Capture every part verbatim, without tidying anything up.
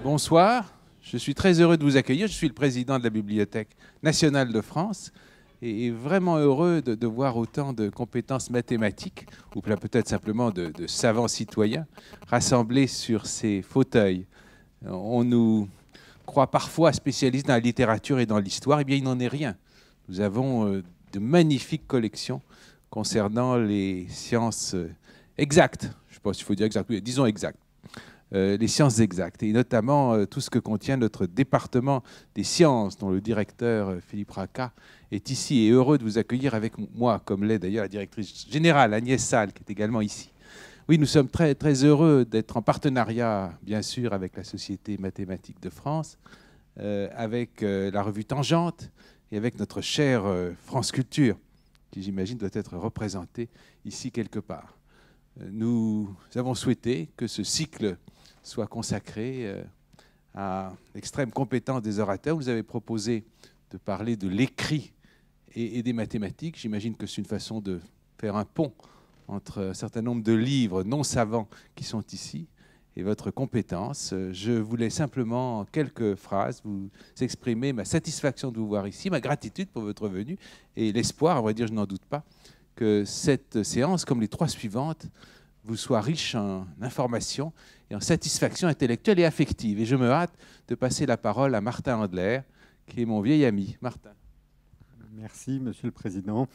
Bonsoir, je suis très heureux de vous accueillir. Je suis le président de la Bibliothèque nationale de France et vraiment heureux de, de voir autant de compétences mathématiques, ou peut-être simplement de, de savants citoyens, rassemblés sur ces fauteuils. On nous croit parfois spécialistes dans la littérature et dans l'histoire. Eh bien, il n'en est rien. Nous avons euh, de magnifiques collections concernant les sciences exactes. Je ne sais pas s'il faut dire exactes, oui, disons exactes. Euh, les sciences exactes, et notamment euh, tout ce que contient notre département des sciences, dont le directeur euh, Philippe Racah est ici et heureux de vous accueillir avec moi, comme l'est d'ailleurs la directrice générale Agnès Salle, qui est également ici. Oui, nous sommes très, très heureux d'être en partenariat, bien sûr, avec la Société mathématique de France, euh, avec euh, la revue Tangente et avec notre chère euh, France Culture, qui, j'imagine, doit être représentée ici quelque part. Euh, nous avons souhaité que ce cycle soit consacré euh, à l'extrême compétence des orateurs. Vous avez proposé de parler de l'écrit et, et des mathématiques. J'imagine que c'est une façon de faire un pont entre un certain nombre de livres non savants qui sont ici et votre compétence. Je voulais simplement, en quelques phrases, vous exprimer ma satisfaction de vous voir ici, ma gratitude pour votre venue et l'espoir, à vrai dire, je n'en doute pas, que cette séance, comme les trois suivantes, vous soit riche en informations et en satisfaction intellectuelle et affective. Et je me hâte de passer la parole à Martin Andler, qui est mon vieil ami. Martin. Merci, Monsieur le Président.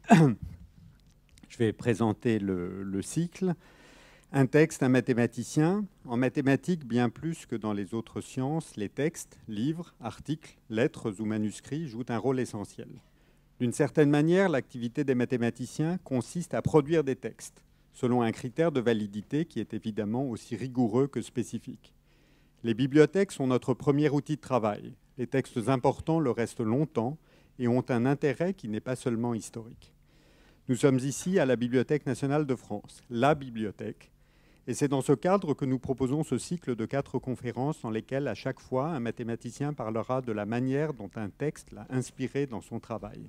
Je vais présenter le, le cycle. Un texte, un mathématicien. En mathématiques, bien plus que dans les autres sciences, les textes, livres, articles, lettres ou manuscrits jouent un rôle essentiel. D'une certaine manière, l'activité des mathématiciens consiste à produire des textes, selon un critère de validité qui est évidemment aussi rigoureux que spécifique. Les bibliothèques sont notre premier outil de travail. Les textes importants le restent longtemps et ont un intérêt qui n'est pas seulement historique. Nous sommes ici à la Bibliothèque nationale de France, la bibliothèque, et c'est dans ce cadre que nous proposons ce cycle de quatre conférences dans lesquelles, à chaque fois, un mathématicien parlera de la manière dont un texte l'a inspiré dans son travail.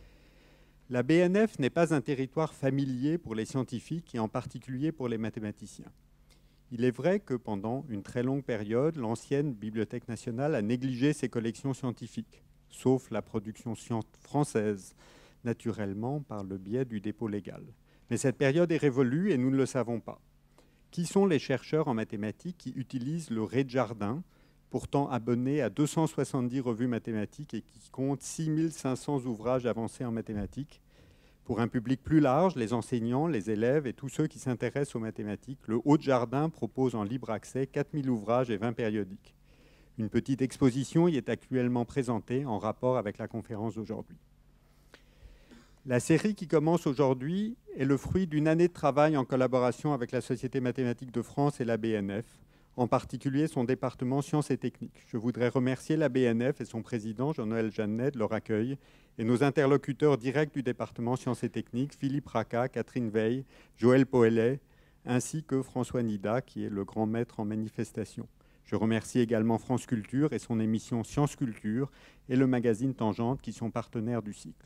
La B N F n'est pas un territoire familier pour les scientifiques et en particulier pour les mathématiciens. Il est vrai que pendant une très longue période, l'ancienne Bibliothèque nationale a négligé ses collections scientifiques, sauf la production française, naturellement par le biais du dépôt légal. Mais cette période est révolue et nous ne le savons pas. Qui sont les chercheurs en mathématiques qui utilisent le Ré de Jardin, pourtant abonné à deux cent soixante-dix revues mathématiques et qui compte six mille cinq cents ouvrages avancés en mathématiques? Pour un public plus large, les enseignants, les élèves et tous ceux qui s'intéressent aux mathématiques, le Haut de Jardin propose en libre accès quatre mille ouvrages et vingt périodiques. Une petite exposition y est actuellement présentée en rapport avec la conférence d'aujourd'hui. La série qui commence aujourd'hui est le fruit d'une année de travail en collaboration avec la Société mathématique de France et la B N F, en particulier son département sciences et techniques. Je voudrais remercier la B N F et son président, Jean-Noël Jeannet, de leur accueil, et nos interlocuteurs directs du département sciences et techniques, Philippe Racah, Catherine Veil, Joël Poelet, ainsi que François Nida, qui est le grand maître en manifestation. Je remercie également France Culture et son émission Sciences Culture et le magazine Tangente, qui sont partenaires du cycle.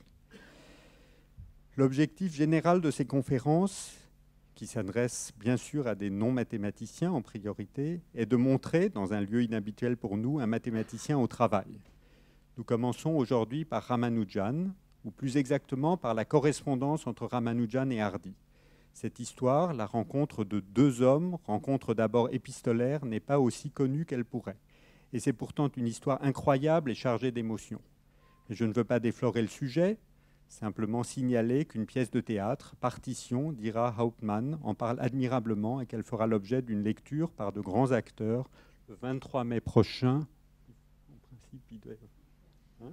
L'objectif général de ces conférences, qui s'adresse bien sûr à des non-mathématiciens en priorité, est de montrer, dans un lieu inhabituel pour nous, un mathématicien au travail. Nous commençons aujourd'hui par Ramanujan, ou plus exactement par la correspondance entre Ramanujan et Hardy. Cette histoire, la rencontre de deux hommes, rencontre d'abord épistolaire, n'est pas aussi connue qu'elle pourrait. Et c'est pourtant une histoire incroyable et chargée d'émotions. Je ne veux pas déflorer le sujet, simplement signaler qu'une pièce de théâtre, Partition, d'Ira Hauptmann, en parle admirablement et qu'elle fera l'objet d'une lecture par de grands acteurs le vingt-trois mai prochain. En principe, il doit... hein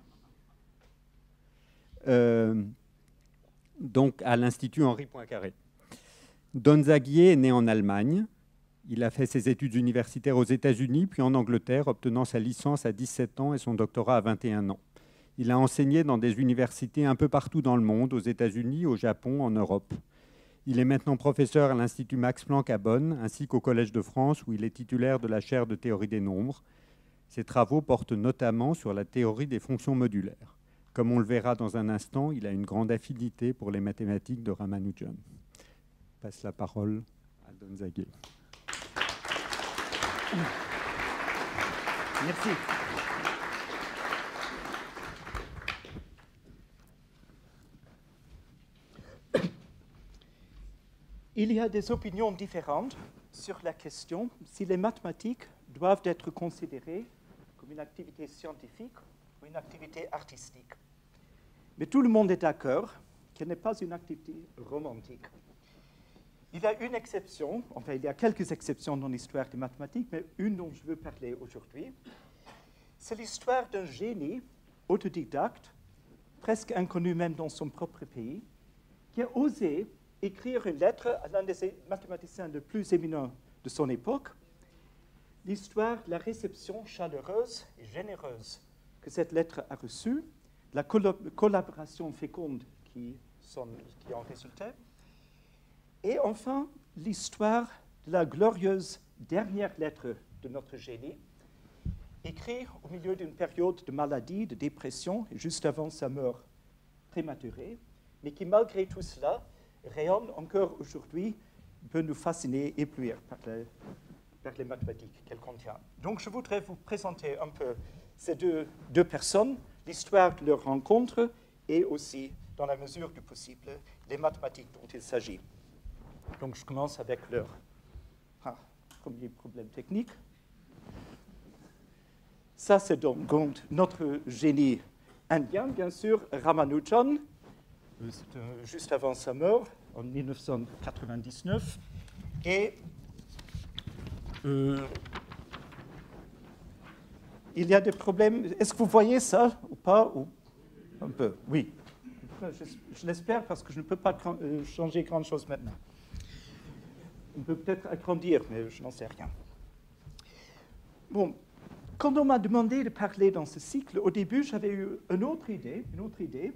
euh, donc à l'Institut Henri Poincaré. Don Zagier est né en Allemagne. Il a fait ses études universitaires aux États-Unis, puis en Angleterre, obtenant sa licence à dix-sept ans et son doctorat à vingt et un ans. Il a enseigné dans des universités un peu partout dans le monde, aux États-Unis, au Japon, en Europe. Il est maintenant professeur à l'Institut Max Planck à Bonn, ainsi qu'au Collège de France, où il est titulaire de la chaire de théorie des nombres. Ses travaux portent notamment sur la théorie des fonctions modulaires. Comme on le verra dans un instant, il a une grande affinité pour les mathématiques de Ramanujan. Je passe la parole à Don Zagier. Merci. Il y a des opinions différentes sur la question si les mathématiques doivent être considérées comme une activité scientifique ou une activité artistique. Mais tout le monde est d'accord qu'elle n'est pas une activité romantique. Il y a une exception, enfin il y a quelques exceptions dans l'histoire des mathématiques, mais une dont je veux parler aujourd'hui, c'est l'histoire d'un génie autodidacte, presque inconnu même dans son propre pays, qui a osé écrire une lettre à l'un des mathématiciens les plus éminents de son époque, l'histoire de la réception chaleureuse et généreuse que cette lettre a reçue, la collaboration féconde qui, sont, qui en résultait, et enfin l'histoire de la glorieuse dernière lettre de notre génie, écrite au milieu d'une période de maladie, de dépression, juste avant sa mort prématurée, mais qui malgré tout cela rayonne encore aujourd'hui, peut nous fasciner et éblouir par les, par les mathématiques qu'elle contient. Donc je voudrais vous présenter un peu ces deux, deux personnes, l'histoire de leur rencontre et aussi, dans la mesure du possible, les mathématiques dont il s'agit. Donc je commence avec leur ah, premier problème technique. Ça, c'est donc, donc notre génie indien, bien sûr, Ramanujan, euh, juste avant sa mort, en mille neuf cent quatre-vingt-dix-neuf. Et euh, il y a des problèmes. Est-ce que vous voyez ça ou pas ou un peu, oui. Je, je l'espère parce que je ne peux pas euh, changer grand-chose maintenant. On peut peut-être agrandir, mais je n'en sais rien. Bon, quand on m'a demandé de parler dans ce cycle, au début, j'avais eu une autre idée, une autre idée.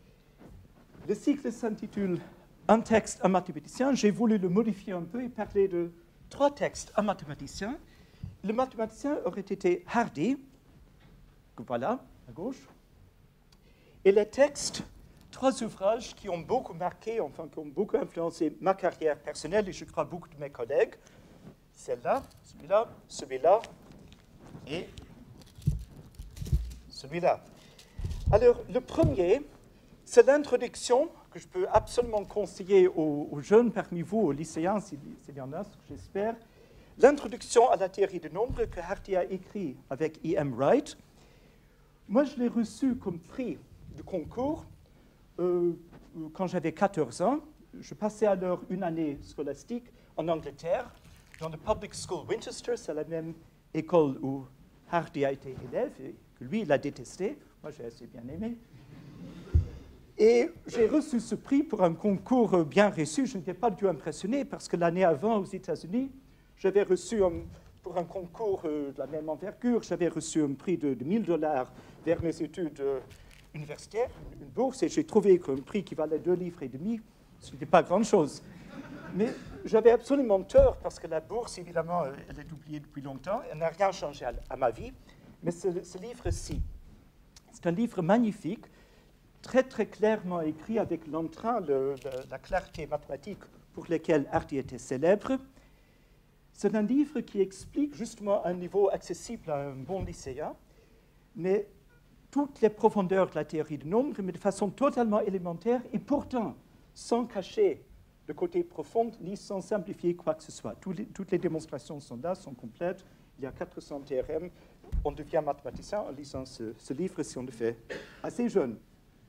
Le cycle s'intitule « Un texte, un mathématicien ». J'ai voulu le modifier un peu et parler de trois textes, un mathématicien. Le mathématicien aurait été Hardy, que voilà, à gauche. Et les textes, trois ouvrages qui ont beaucoup marqué, enfin qui ont beaucoup influencé ma carrière personnelle et je crois beaucoup de mes collègues. Celle-là, celui-là, celui-là et celui-là. Alors, le premier, c'est l'introduction que je peux absolument conseiller aux, aux jeunes parmi vous, aux lycéens, s'il y en a, j'espère. L'introduction à la théorie des nombres que Hardy a écrit avec E M Wright. Moi, je l'ai reçu comme prix de concours euh, quand j'avais quatorze ans. Je passais alors une année scolastique en Angleterre, dans le Public School Winchester. C'est la même école où Hardy a été élève et que lui, il a détesté. Moi, j'ai assez bien aimé. Et j'ai reçu ce prix pour un concours bien reçu. Je n'étais pas du tout impressionné parce que l'année avant, aux États-Unis, j'avais reçu, un, pour un concours euh, de la même envergure, j'avais reçu un prix de, de mille dollars vers mes études euh, universitaires, une bourse, et j'ai trouvé qu'un prix qui valait deux livres et demi, ce n'était pas grand-chose. Mais j'avais absolument tort parce que la bourse, évidemment, elle est oubliée depuis longtemps, elle n'a rien changé à, à ma vie, mais ce, ce livre-ci, c'est un livre magnifique, très très clairement écrit avec l'entrain, le, le, la clarté mathématique pour laquelle Hardy était célèbre. C'est un livre qui explique justement à un niveau accessible à un bon lycéen, mais toutes les profondeurs de la théorie du nombre, mais de façon totalement élémentaire et pourtant sans cacher le côté profond ni sans simplifier quoi que ce soit. Toutes les, toutes les démonstrations sont là, sont complètes. Il y a quatre cents théorèmes. On devient mathématicien en lisant ce, ce livre si on le fait assez jeune.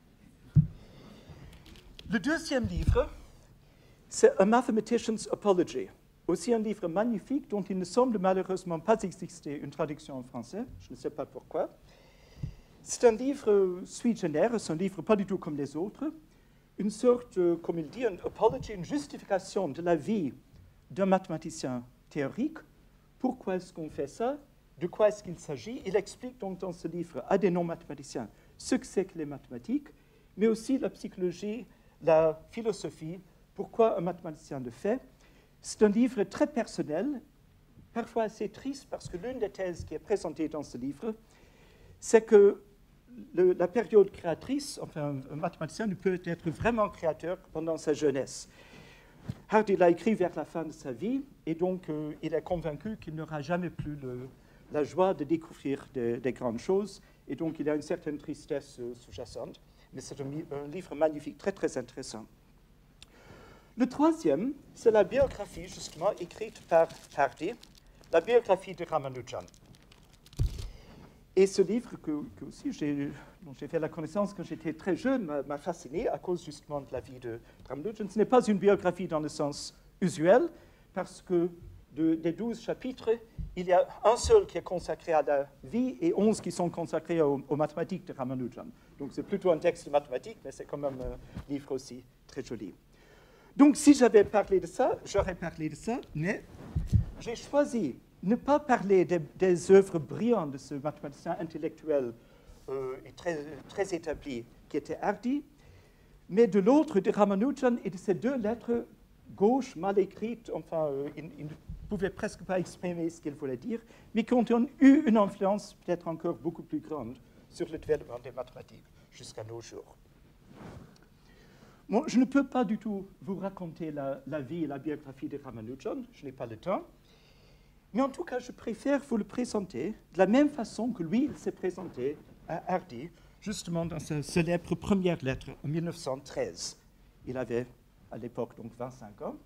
Le deuxième livre, c'est A Mathematician's Apology, aussi un livre magnifique dont il ne semble malheureusement pas exister une traduction en français, je ne sais pas pourquoi. C'est un livre sui generis, un livre pas du tout comme les autres, une sorte, comme il dit, une apology, une justification de la vie d'un mathématicien théorique. Pourquoi est-ce qu'on fait ça? De quoi est-ce qu'il s'agit? Il explique donc dans ce livre à des non-mathématiciens ce que c'est que les mathématiques, mais aussi la psychologie, la philosophie, pourquoi un mathématicien le fait. C'est un livre très personnel, parfois assez triste, parce que l'une des thèses qui est présentée dans ce livre, c'est que le, la période créatrice, enfin un, un mathématicien ne peut être vraiment créateur pendant sa jeunesse. Hardy l'a écrit vers la fin de sa vie, et donc euh, il est convaincu qu'il n'aura jamais plus le, la joie de découvrir des, des grandes choses, et donc il y a une certaine tristesse euh, sous-jacente, mais c'est un, un livre magnifique, très très intéressant. Le troisième, c'est la biographie, justement, écrite par Hardy, la biographie de Ramanujan. Et ce livre, que, que aussi j'ai, dont j'ai fait la connaissance quand j'étais très jeune, m'a, m'a fasciné à cause justement de la vie de Ramanujan. Ce n'est pas une biographie dans le sens usuel, parce que de, des douze chapitres, il y a un seul qui est consacré à la vie et onze qui sont consacrés aux, aux mathématiques de Ramanujan. Donc c'est plutôt un texte de mathématiques, mais c'est quand même un livre aussi très joli. Donc si j'avais parlé de ça, j'aurais parlé de ça, mais j'ai choisi ne pas parler des, des œuvres brillantes de ce mathématicien intellectuel euh, et très, très établi qui était Hardy, mais de l'autre, de Ramanujan, et de ces deux lettres gauches mal écrites, enfin, euh, il, il ne pouvait presque pas exprimer ce qu'il voulait dire, mais qui ont eu une influence peut-être encore beaucoup plus grande sur le développement des mathématiques jusqu'à nos jours. Bon, je ne peux pas du tout vous raconter la, la vie et la biographie de Ramanujan, je n'ai pas le temps, mais en tout cas, je préfère vous le présenter de la même façon que lui, il s'est présenté à Hardy, justement dans sa célèbre première lettre en mille neuf cent treize. Il avait à l'époque donc vingt-cinq ans.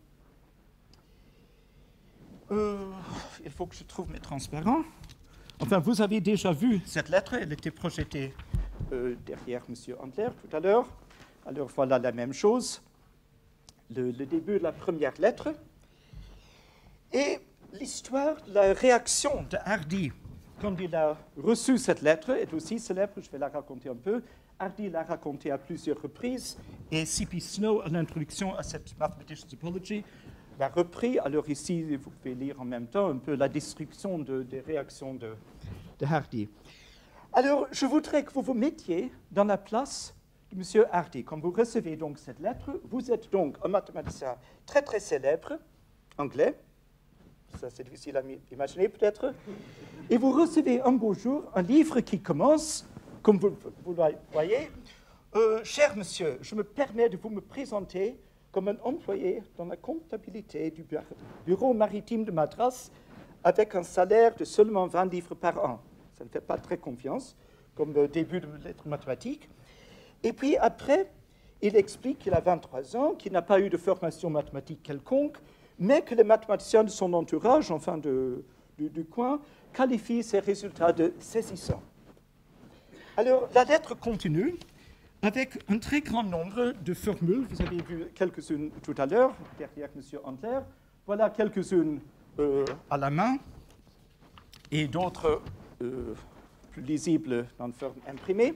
Euh, il faut que je trouve mes transparents. Enfin, vous avez déjà vu cette lettre, elle était projetée euh, derrière M. Antler tout à l'heure. Alors voilà la même chose, le, le début de la première lettre. Et l'histoire de la réaction de Hardy quand il a reçu cette lettre est aussi célèbre, je vais la raconter un peu. Hardy l'a racontée à plusieurs reprises, et C P Snow, à l'introduction à cette Mathematician's Apology, l'a repris. Alors ici, vous pouvez lire en même temps un peu la description de, des réactions de, de Hardy. Alors, je voudrais que vous vous mettiez dans la place de M. Hardy. Quand vous recevez donc cette lettre, vous êtes donc un mathématicien très très célèbre, anglais, ça c'est difficile à imaginer peut-être, et vous recevez un beau jour un livre qui commence, comme vous, vous le voyez, euh, « Cher monsieur, je me permets de vous me présenter comme un employé dans la comptabilité du bureau maritime de Madras avec un salaire de seulement vingt livres par an. » Ça ne fait pas très confiance comme début de lettre mathématique. Et puis après, il explique qu'il a vingt-trois ans, qu'il n'a pas eu de formation mathématique quelconque, mais que les mathématiciens de son entourage, enfin de, du, du coin, qualifient ses résultats de saisissants. Alors, la lettre continue avec un très grand nombre de formules. Vous avez vu quelques-unes tout à l'heure, derrière M. Antler. Voilà quelques-unes euh, à la main et d'autres euh, plus lisibles dans une forme imprimée.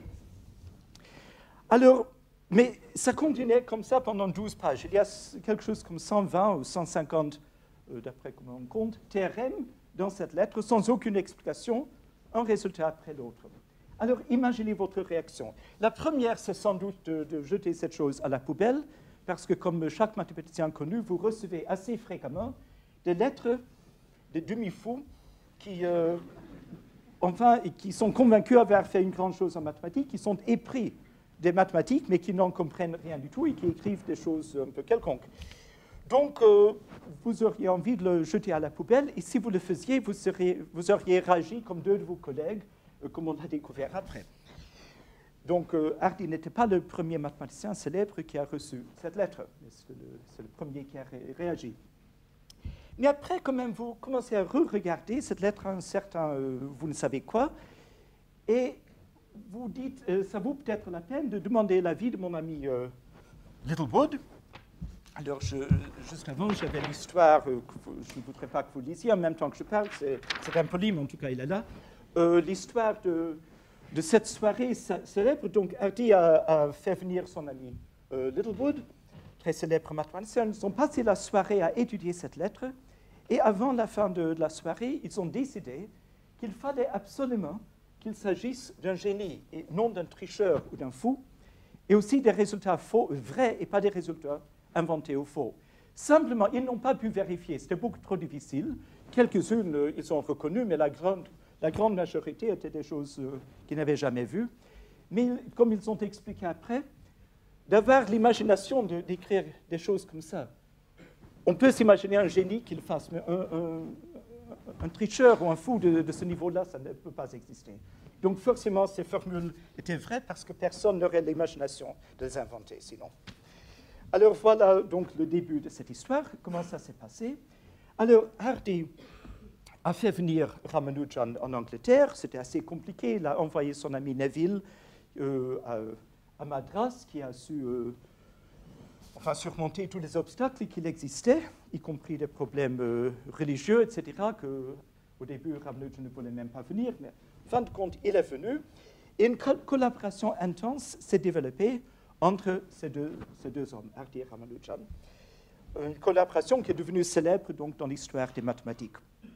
Alors, mais ça continuait comme ça pendant douze pages. Il y a quelque chose comme cent vingt ou cent cinquante, euh, d'après comment on compte, théorèmes dans cette lettre, sans aucune explication, un résultat après l'autre. Alors, imaginez votre réaction. La première, c'est sans doute de, de jeter cette chose à la poubelle, parce que comme chaque mathématicien connu, vous recevez assez fréquemment des lettres de demi-fous qui, euh, enfin, qui sont convaincus d'avoir fait une grande chose en mathématiques, qui sont épris des mathématiques, mais qui n'en comprennent rien du tout et qui écrivent des choses un peu quelconques. Donc, euh, vous auriez envie de le jeter à la poubelle, et si vous le faisiez, vous, seriez, vous auriez réagi comme deux de vos collègues, euh, comme on l'a découvert après. Donc, euh, Hardy n'était pas le premier mathématicien célèbre qui a reçu cette lettre, mais c'est le, c'est le premier qui a ré réagi. Mais après, quand même, vous commencez à re-regarder cette lettre à un certain, euh, vous ne savez quoi, et vous dites, euh, ça vaut peut-être la peine de demander l'avis de mon ami euh, Littlewood. Alors, je, juste avant, j'avais l'histoire, euh, que vous, je ne voudrais pas que vous lisiez en même temps que je parle, c'est impoli, mais en tout cas, il est là. Euh, l'histoire de, de cette soirée célèbre. Donc, Hardy a, a fait venir son ami euh, Littlewood, très célèbre mathématicien. Ils ont passé la soirée à étudier cette lettre, et avant la fin de, de la soirée, ils ont décidé qu'il fallait absolument qu'il s'agisse d'un génie et non d'un tricheur ou d'un fou, et aussi des résultats faux, vrais, et pas des résultats inventés ou faux. Simplement, ils n'ont pas pu vérifier, c'était beaucoup trop difficile. Quelques-unes, euh, ils ont reconnu, mais la grande, la grande majorité étaient des choses euh, qu'ils n'avaient jamais vues. Mais comme ils ont expliqué après, d'avoir l'imagination de, d'écrire des choses comme ça. On peut s'imaginer un génie qui le fasse, mais un, un, un tricheur ou un fou de, de ce niveau-là, ça ne peut pas exister. Donc forcément, ces formules étaient vraies parce que personne n'aurait l'imagination de les inventer sinon. Alors voilà donc le début de cette histoire, comment ça s'est passé. Alors Hardy a fait venir Ramanujan en Angleterre, c'était assez compliqué, il a envoyé son ami Neville euh, à, à Madras, qui a su euh, enfin, surmonter tous les obstacles qu'il existait, y compris des problèmes euh, religieux, et cetera, qu'au début Ramanujan ne voulait même pas venir, mais en fin de compte, il est venu, et une co collaboration intense s'est développée entre ces deux, ces deux hommes, Hardy et Ramanujan. Une collaboration qui est devenue célèbre donc, dans l'histoire des mathématiques.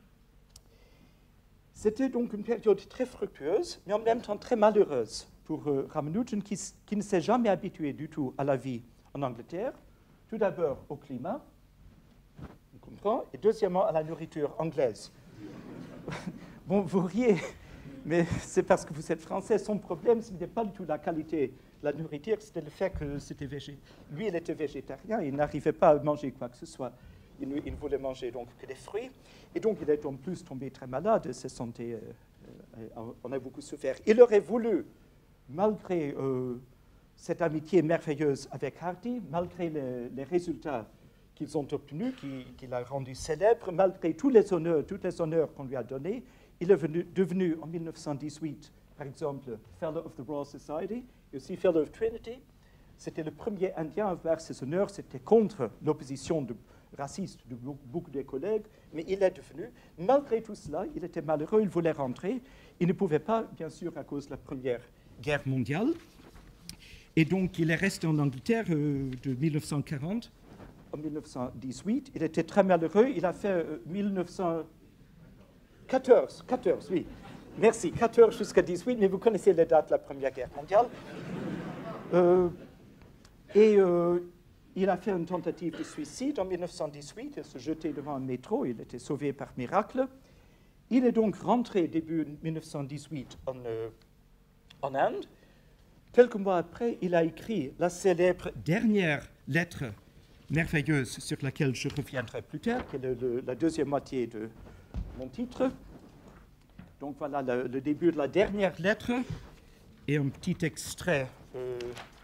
C'était donc une période très fructueuse, mais en même temps très malheureuse pour euh, Ramanujan, qui, qui ne s'est jamais habitué du tout à la vie en Angleterre. Tout d'abord au climat, on comprend, et deuxièmement à la nourriture anglaise. Bon, vous riez, mais c'est parce que vous êtes français. Son problème, ce n'était pas du tout la qualité de la nourriture, c'était le fait que c'était végétarien. Lui, il était végétarien, il n'arrivait pas à manger quoi que ce soit. Il ne, il ne voulait manger donc que des fruits. Et donc, il est en plus tombé très malade, sa santé euh, euh, en a beaucoup souffert. Il aurait voulu, malgré euh, cette amitié merveilleuse avec Hardy, malgré les, les résultats qu'ils ont obtenus, qu'il qui a rendu célèbre, malgré tous les honneurs, tous les honneurs qu'on lui a donnés, il est venu, devenu en mille neuf cent dix-huit, par exemple, Fellow of the Royal Society, et aussi Fellow of Trinity. C'était le premier Indien à avoir ces honneurs. C'était contre l'opposition raciste de beaucoup de collègues, mais il est devenu. Malgré tout cela, il était malheureux, il voulait rentrer. Il ne pouvait pas, bien sûr, à cause de la Première Guerre mondiale. Et donc, il est resté en Angleterre euh, de mille neuf cent quarante en mille neuf cent dix-huit. Il était très malheureux. Il a fait euh, mille neuf cent quatorze, quatorze, oui. Merci, quatorze jusqu'à dix-huit, mais vous connaissez les dates de la Première Guerre mondiale. Euh, et euh, il a fait une tentative de suicide en mille neuf cent dix-huit. Il se jetait devant un métro. Il était sauvé par miracle. Il est donc rentré début mille neuf cent dix-huit en, euh, en Inde. Quelques mois après, il a écrit la célèbre dernière lettre merveilleuse sur laquelle je reviendrai plus tard, qui est le, le, la deuxième moitié de mon titre. Donc voilà le, le début de la dernière lettre et un petit extrait euh,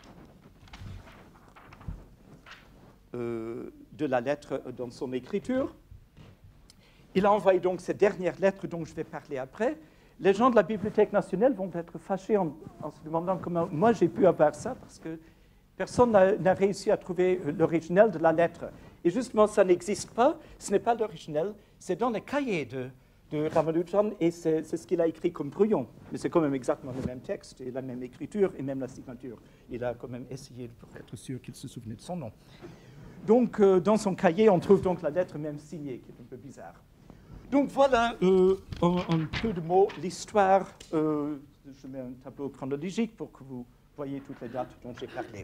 euh, de la lettre dans son écriture. Il a envoyé donc cette dernière lettre dont je vais parler après. Les gens de la Bibliothèque nationale vont être fâchés en, en se demandant comment moi j'ai pu avoir ça, parce que personne n'a réussi à trouver l'original de la lettre. Et justement, ça n'existe pas, ce n'est pas l'original, c'est dans les cahiers de, de Ramanujan, et c'est ce qu'il a écrit comme brouillon. Mais c'est quand même exactement le même texte, et la même écriture, et même la signature. Il a quand même essayé pour être sûr qu'il se souvenait de son nom. Donc, euh, dans son cahier, on trouve donc la lettre même signée, qui est un peu bizarre. Donc voilà, euh, en, en peu de mots, l'histoire. Euh, je mets un tableau chronologique pour que vous voyez toutes les dates dont j'ai parlé.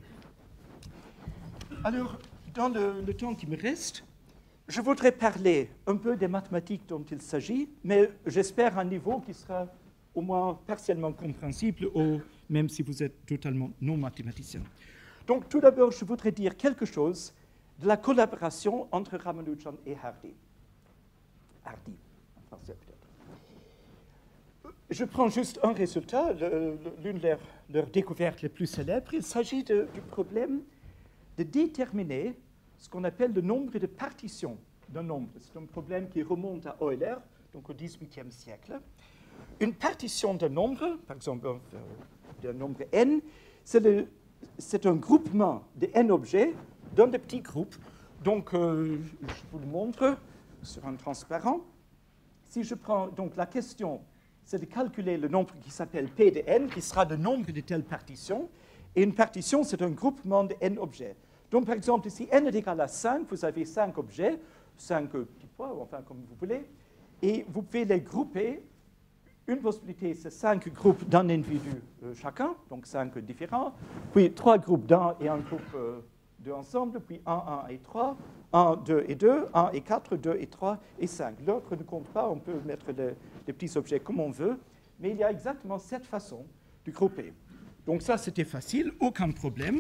Alors, dans le, le temps qui me reste, je voudrais parler un peu des mathématiques dont il s'agit, mais j'espère à un niveau qui sera au moins partiellement compréhensible, ou même si vous êtes totalement non mathématicien. Donc, tout d'abord, je voudrais dire quelque chose de la collaboration entre Ramanujan et Hardy. Hardy, en français peut-être. Je prends juste un résultat, l'une de leurs, leurs découvertes les plus célèbres. Il s'agit du problème de déterminer ce qu'on appelle le nombre de partitions d'un nombre. C'est un problème qui remonte à Euler, donc au dix-huitième siècle. Une partition d'un nombre, par exemple d'un nombre n, c'est un groupement de n objets dans de petits groupes. Donc, euh, je vous le montre sur un transparent. Si je prends, donc la question, c'est de calculer le nombre qui s'appelle P de n, qui sera le nombre de telles partitions. Et une partition, c'est un groupement de n objets. Donc, par exemple, si n est égal à cinq, vous avez cinq objets, cinq petits poids, enfin comme vous voulez, et vous pouvez les grouper. Une possibilité, c'est cinq groupes d'un individu euh, chacun, donc cinq différents, puis trois groupes d'un et un groupe euh, deux ensemble, puis un, un et trois, un, deux et deux, un et quatre, deux et trois et cinq. L'autre ne compte pas, on peut mettre les, les petits objets comme on veut, mais il y a exactement cette façon de grouper. Donc ça, c'était facile, aucun problème.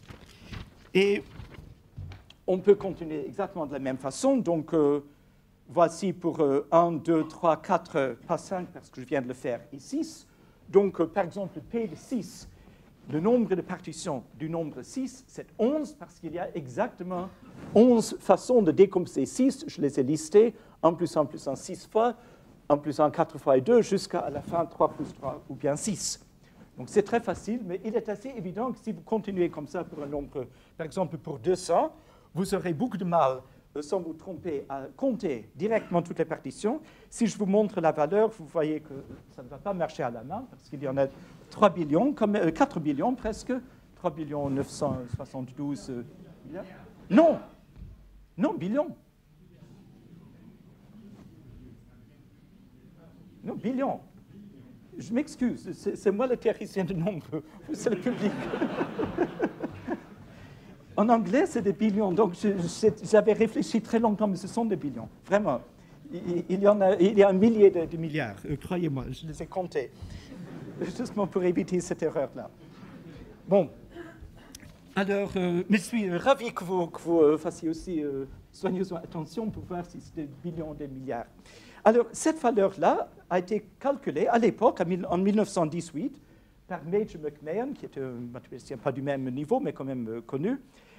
Et on peut continuer exactement de la même façon. Donc, euh, voici pour euh, un, deux, trois, quatre, pas cinq parce que je viens de le faire, et six. Donc, euh, par exemple, P de six, le nombre de partitions du nombre six, c'est onze, parce qu'il y a exactement onze façons de décomposer six. Je les ai listées, un plus un plus un, six fois, un plus un, quatre fois et deux, jusqu'à la fin, trois plus trois, ou bien six. Donc, c'est très facile, mais il est assez évident que si vous continuez comme ça pour un nombre, par exemple pour deux cents, vous aurez beaucoup de mal, sans vous tromper, à compter directement toutes les partitions. Si je vous montre la valeur, vous voyez que ça ne va pas marcher à la main, parce qu'il y en a trois billions, comme, euh, quatre billions presque, trois billions neuf cent soixante-douze euh, milliards. Non, non, billions. Non, billions. Je m'excuse, c'est moi le théoricien de nombre, c'est le public. En anglais, c'est des billions, donc j'avais réfléchi très longtemps, mais ce sont des billions, vraiment. Il, il, y, en a, il y a un millier de, de milliards, euh, croyez-moi, je les ai comptés, justement pour éviter cette erreur-là. Bon, alors, euh, mais je suis ravi que vous, que vous euh, fassiez aussi euh, soigneusement attention pour voir si c'est des billions ou des milliards. Alors, cette valeur-là a été calculée à l'époque, en mille neuf cent dix-huit, par Major McMahon, qui était un mathématicien pas du même niveau, mais quand même euh, connu,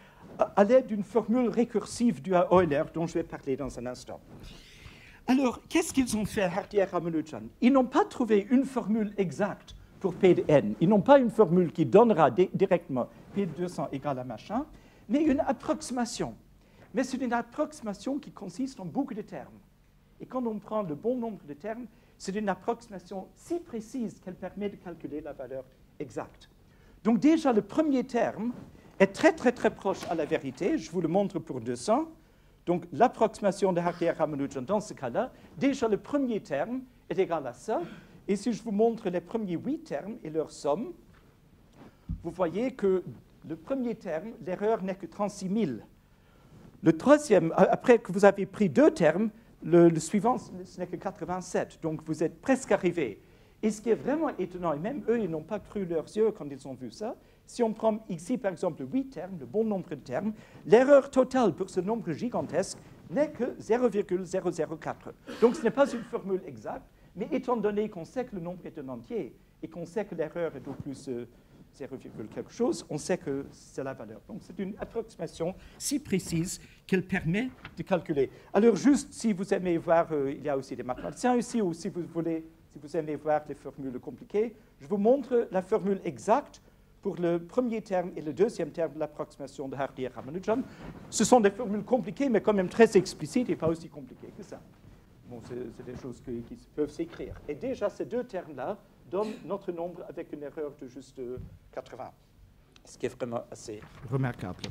à l'aide d'une formule récursive due à Euler, dont je vais parler dans un instant. Alors, qu'est-ce qu'ils ont fait, Hardy et Ramanujan? Ils n'ont pas trouvé une formule exacte pour P de n. Ils n'ont pas une formule qui donnera directement P de deux cents égale à machin, mais une approximation. Mais c'est une approximation qui consiste en beaucoup de termes. Et quand on prend le bon nombre de termes, c'est une approximation si précise qu'elle permet de calculer la valeur exacte. Donc déjà, le premier terme est très, très, très proche à la vérité. Je vous le montre pour deux cents. Donc l'approximation de Hardy et Ramanujan, dans ce cas-là, déjà le premier terme est égal à ça. Et si je vous montre les premiers huit termes et leur somme, vous voyez que le premier terme, l'erreur n'est que trente-six mille. Le troisième, après que vous avez pris deux termes, Le, le suivant, ce n'est que quatre-vingt-sept, donc vous êtes presque arrivé. Et ce qui est vraiment étonnant, et même eux, ils n'ont pas cru leurs yeux quand ils ont vu ça, si on prend ici, par exemple, huit termes, le bon nombre de termes, l'erreur totale pour ce nombre gigantesque n'est que zéro virgule zéro zéro quatre. Donc ce n'est pas une formule exacte, mais étant donné qu'on sait que le nombre est un entier, et qu'on sait que l'erreur est au plus euh, zéro, quelque chose, on sait que c'est la valeur. Donc c'est une approximation si précise qu'elle permet de calculer. Alors juste, si vous aimez voir, euh, il y a aussi des mathématiciens ici, ou si vous voulez, si vous aimez voir les formules compliquées, je vous montre la formule exacte pour le premier terme et le deuxième terme de l'approximation de Hardy et Ramanujan. Ce sont des formules compliquées, mais quand même très explicites et pas aussi compliquées que ça. Bon, c'est des choses qui, qui peuvent s'écrire. Et déjà, ces deux termes-là donne notre nombre avec une erreur de juste quatre-vingts, ce qui est vraiment assez remarquable.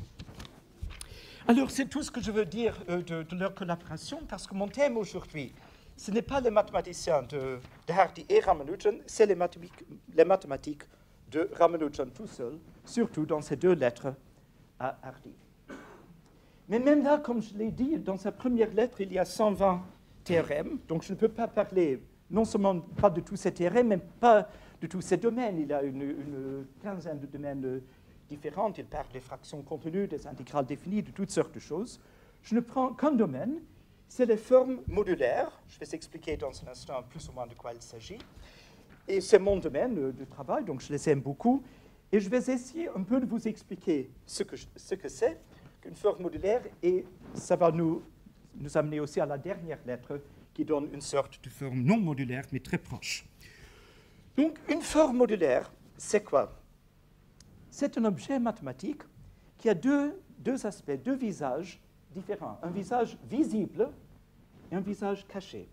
Alors, c'est tout ce que je veux dire euh, de, de leur collaboration, parce que mon thème aujourd'hui, ce n'est pas les mathématiciens de, de Hardy et Ramanujan, c'est les mathématiques, les mathématiques de Ramanujan tout seul, surtout dans ces deux lettres à Hardy. Mais même là, comme je l'ai dit, dans sa première lettre, il y a cent vingt théorèmes, donc je ne peux pas parler non seulement pas de tous ces théorèmes, mais pas de tous ces domaines. Il a une, une quinzaine de domaines différents. Il parle des fractions contenues, des intégrales définies, de toutes sortes de choses. Je ne prends qu'un domaine, c'est les formes modulaires. Je vais expliquer dans un instant plus ou moins de quoi il s'agit. Et c'est mon domaine de travail, donc je les aime beaucoup. Et je vais essayer un peu de vous expliquer ce que, ce que c'est qu'une forme modulaire, et ça va nous, nous amener aussi à la dernière lettre, qui donne une sorte de forme non modulaire, mais très proche. Donc, une forme modulaire, c'est quoi? C'est un objet mathématique qui a deux, deux aspects, deux visages différents. Un visage visible et un visage caché.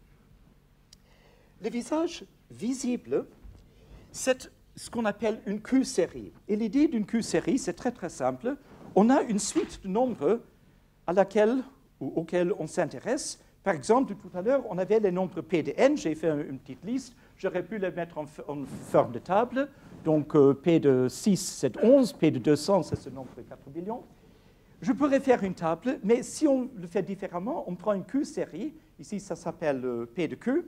Le visage visible, c'est ce qu'on appelle une Q-série. Et l'idée d'une Q-série, c'est très très simple. On a une suite de nombres à laquelle, ou auxquels on s'intéresse. Par exemple, tout à l'heure, on avait les nombres P de n. J'ai fait une petite liste. J'aurais pu les mettre en, en forme de table. Donc, euh, P de six, c'est onze. P de deux cents, c'est ce nombre de quatre billions. Je pourrais faire une table, mais si on le fait différemment, on prend une Q-série. Ici, ça s'appelle euh, P de Q.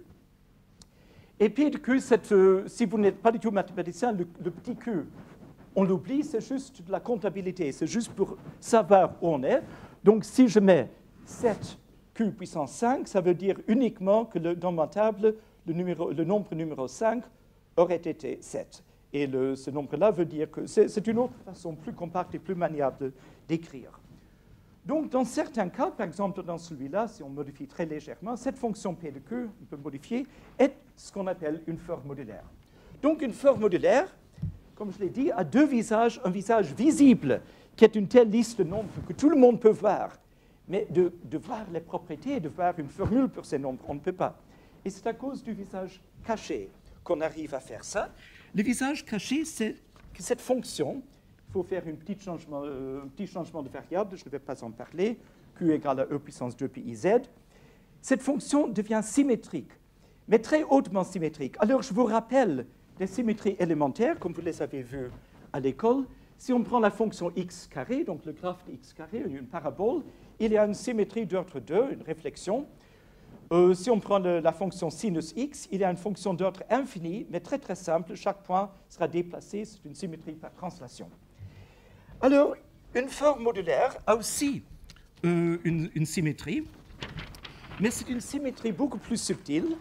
Et P de Q, c'est, euh, si vous n'êtes pas du tout mathématicien, le, le petit Q, on l'oublie, c'est juste de la comptabilité. C'est juste pour savoir où on est. Donc, si je mets sept Q puissance cinq, ça veut dire uniquement que le, dans ma table, le, numéro, le nombre numéro cinq aurait été sept. Et le, ce nombre-là veut dire que c'est une autre façon plus compacte et plus maniable d'écrire. Donc, dans certains cas, par exemple dans celui-là, si on modifie très légèrement, cette fonction P de Q, on peut modifier, est ce qu'on appelle une forme modulaire. Donc, une forme modulaire, comme je l'ai dit, a deux visages. Un visage visible, qui est une telle liste de nombres que tout le monde peut voir, mais de, de voir les propriétés, de voir une formule pour ces nombres, on ne peut pas. Et c'est à cause du visage caché qu'on arrive à faire ça. Le visage caché, c'est que cette fonction, il faut faire un petit changement, euh, un petit changement de variable, je ne vais pas en parler, Q égale à E puissance deux pi Z. Cette fonction devient symétrique, mais très hautement symétrique. Alors, je vous rappelle des symétries élémentaires, comme vous les avez vues à l'école. Si on prend la fonction x carré, donc le graphe de x carré, une parabole, il y a une symétrie d'ordre deux, une réflexion. Euh, si on prend le, la fonction sinus x, il y a une fonction d'ordre infini, mais très très simple. Chaque point sera déplacé, c'est une symétrie par translation. Alors, une forme modulaire a aussi euh, une, une symétrie, mais c'est une symétrie beaucoup plus subtile.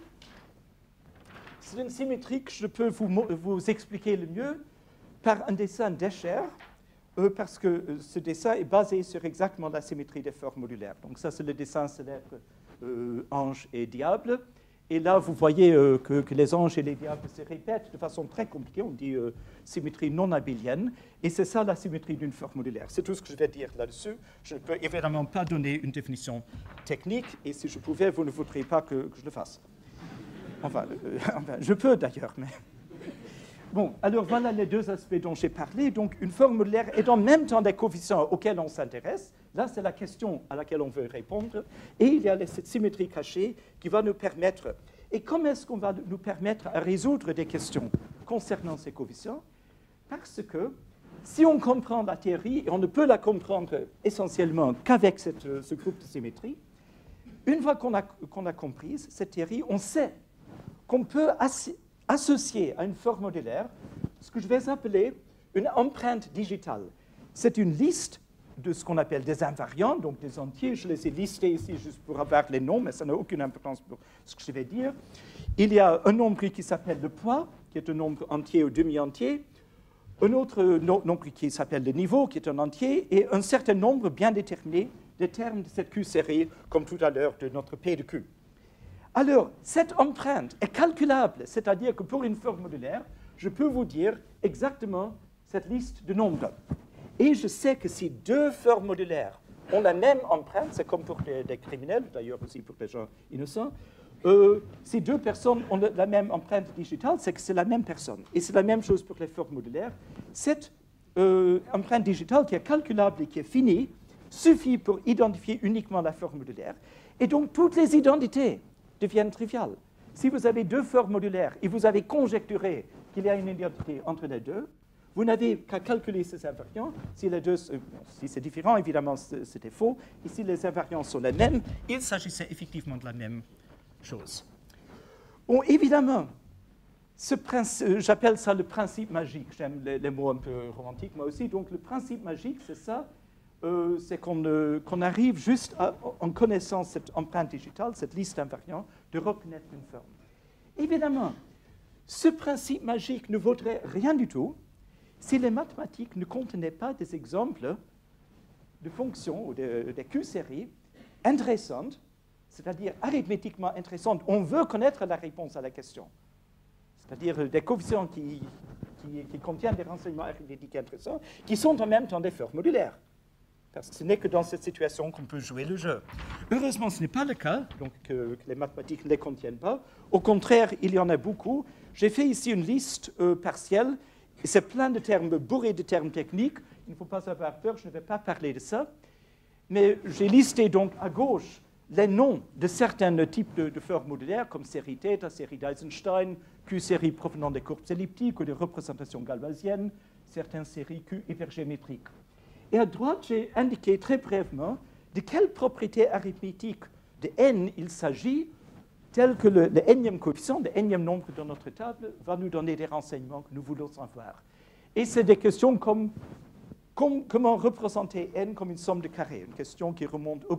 C'est une symétrie que je peux vous, vous expliquer le mieux par un dessin d'Escher, euh, parce que euh, ce dessin est basé sur exactement la symétrie des formes modulaires. Donc ça, c'est le dessin célèbre euh, ange et diable. Et là, vous voyez euh, que, que les anges et les diables se répètent de façon très compliquée. On dit euh, symétrie non abélienne. Et c'est ça la symétrie d'une forme modulaire. C'est tout ce que je vais dire là-dessus. Je ne peux évidemment pas donner une définition technique. Et si je pouvais, vous ne voudriez pas que, que je le fasse. Enfin, euh, enfin je peux d'ailleurs, mais... Bon, alors voilà les deux aspects dont j'ai parlé. Donc, une forme modulaire est en même temps des coefficients auxquels on s'intéresse. Là, c'est la question à laquelle on veut répondre. Et il y a cette symétrie cachée qui va nous permettre... Et comment est-ce qu'on va nous permettre à résoudre des questions concernant ces coefficients? Parce que si on comprend la théorie, et on ne peut la comprendre essentiellement qu'avec cette, ce groupe de symétrie, une fois qu'on a, qu'on a compris cette théorie, on sait qu'on peut associer à une forme modulaire ce que je vais appeler une empreinte digitale. C'est une liste de ce qu'on appelle des invariants, donc des entiers. Je les ai listés ici juste pour avoir les noms, mais ça n'a aucune importance pour ce que je vais dire. Il y a un nombre qui s'appelle le poids, qui est un nombre entier ou demi-entier, un autre nombre qui s'appelle le niveau, qui est un entier, et un certain nombre bien déterminé des termes de cette Q série, comme tout à l'heure de notre P de Q. Alors, cette empreinte est calculable, c'est-à-dire que pour une forme modulaire, je peux vous dire exactement cette liste de nombres. Et je sais que si deux formes modulaires ont la même empreinte, c'est comme pour les, les criminels, d'ailleurs aussi pour les gens innocents, euh, si deux personnes ont la même empreinte digitale, c'est que c'est la même personne. Et c'est la même chose pour les formes modulaires. Cette euh, empreinte digitale qui est calculable et qui est finie suffit pour identifier uniquement la forme modulaire. Et donc, toutes les identités deviennent triviales. Si vous avez deux formes modulaires et vous avez conjecturé qu'il y a une identité entre les deux, vous n'avez qu'à calculer ces invariants. Si les deux, euh, si c'est différent, évidemment, c'était faux. Et si les invariants sont les mêmes, il s'agissait effectivement de la même chose. Bon, évidemment, j'appelle ça le principe magique. J'aime les, les mots un peu romantiques, moi aussi. Donc, le principe magique, c'est ça. Euh, c'est qu'on euh, qu'on arrive juste, à, en connaissant cette empreinte digitale, cette liste d'invariants, de reconnaître une forme. Évidemment, ce principe magique ne vaudrait rien du tout si les mathématiques ne contenaient pas des exemples de fonctions ou de, de Q-séries intéressantes, c'est-à-dire arithmétiquement intéressantes. On veut connaître la réponse à la question, c'est-à-dire des coefficients qui, qui, qui contiennent des renseignements arithmétiques intéressants, qui sont en même temps des formes modulaires. Parce que ce n'est que dans cette situation qu'on peut jouer le jeu. Heureusement, ce n'est pas le cas, donc que, que les mathématiques ne les contiennent pas. Au contraire, il y en a beaucoup. J'ai fait ici une liste euh, partielle. C'est plein de termes, bourré de termes techniques. Il ne faut pas avoir peur, je ne vais pas parler de ça. Mais j'ai listé donc à gauche les noms de certains types de, de formes modulaires, comme série θ, série d'Eisenstein, Q-série provenant des courbes elliptiques ou des représentations galoisiennes, certaines séries Q hypergéométriques. Et à droite, j'ai indiqué très brièvement de quelle propriété arithmétique de n il s'agit, tel que le, le énième coefficient, le énième nombre dans notre table, va nous donner des renseignements que nous voulons savoir. Et c'est des questions comme, comme comment représenter n comme une somme de carrés, une question qui remonte au grec, une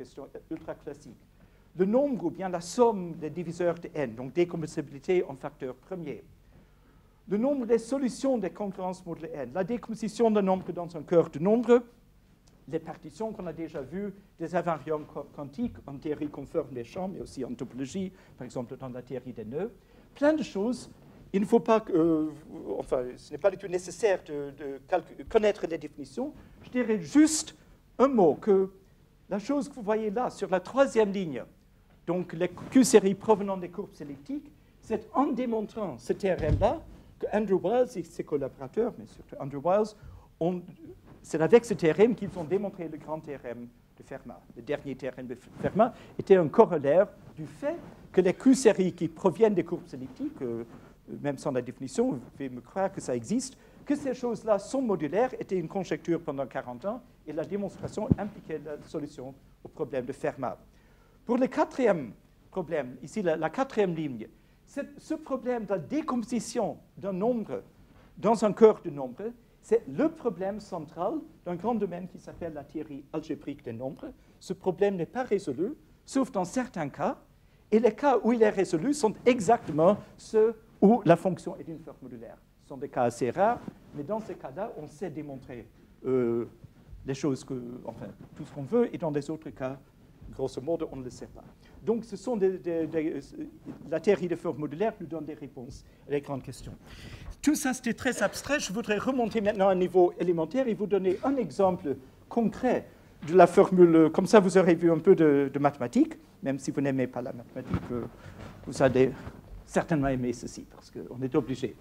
question ultra classique. Le nombre ou bien la somme des diviseurs de n, donc décomposabilité en facteur premier. Le nombre des solutions des concurrences modulo n, la décomposition d'un nombre dans un cœur de nombre, les partitions qu'on a déjà vues, des invariants quantiques en théorie conforme des champs, mais aussi en topologie, par exemple dans la théorie des nœuds. Plein de choses. Il ne faut pas que, euh, enfin, ce n'est pas du tout nécessaire de, de connaître les définitions. Je dirais juste un mot, que la chose que vous voyez là, sur la troisième ligne, donc les Q-séries provenant des courbes elliptiques, c'est en démontrant ce théorème-là que Andrew Wiles et ses collaborateurs, mais surtout Andrew Wiles, ont, c'est avec ce théorème qu'ils ont démontré le grand théorème de Fermat. Le dernier théorème de Fermat était un corollaire du fait que les Q-séries qui proviennent des courbes elliptiques, euh, même sans la définition, vous pouvez me croire que ça existe, que ces choses-là sont modulaires, était une conjecture pendant quarante ans, et la démonstration impliquait la solution au problème de Fermat. Pour le quatrième problème, ici la, la quatrième ligne, ce problème de la décomposition d'un nombre dans un cœur de nombre, c'est le problème central d'un grand domaine qui s'appelle la théorie algébrique des nombres. Ce problème n'est pas résolu, sauf dans certains cas, et les cas où il est résolu sont exactement ceux où la fonction est une forme modulaire. Ce sont des cas assez rares, mais dans ces cas-là, on sait démontrer euh, les choses, que, enfin, tout ce qu'on veut, et dans les autres cas, grosso modo, on ne le sait pas. Donc, ce sont des, des, des, la théorie des formes modulaires nous donne des réponses à les grandes questions. Tout ça, c'était très abstrait. Je voudrais remonter maintenant à un niveau élémentaire et vous donner un exemple concret de la formule. Comme ça, vous aurez vu un peu de, de mathématiques, même si vous n'aimez pas la mathématique, vous allez certainement aimer ceci, parce qu'on est obligé.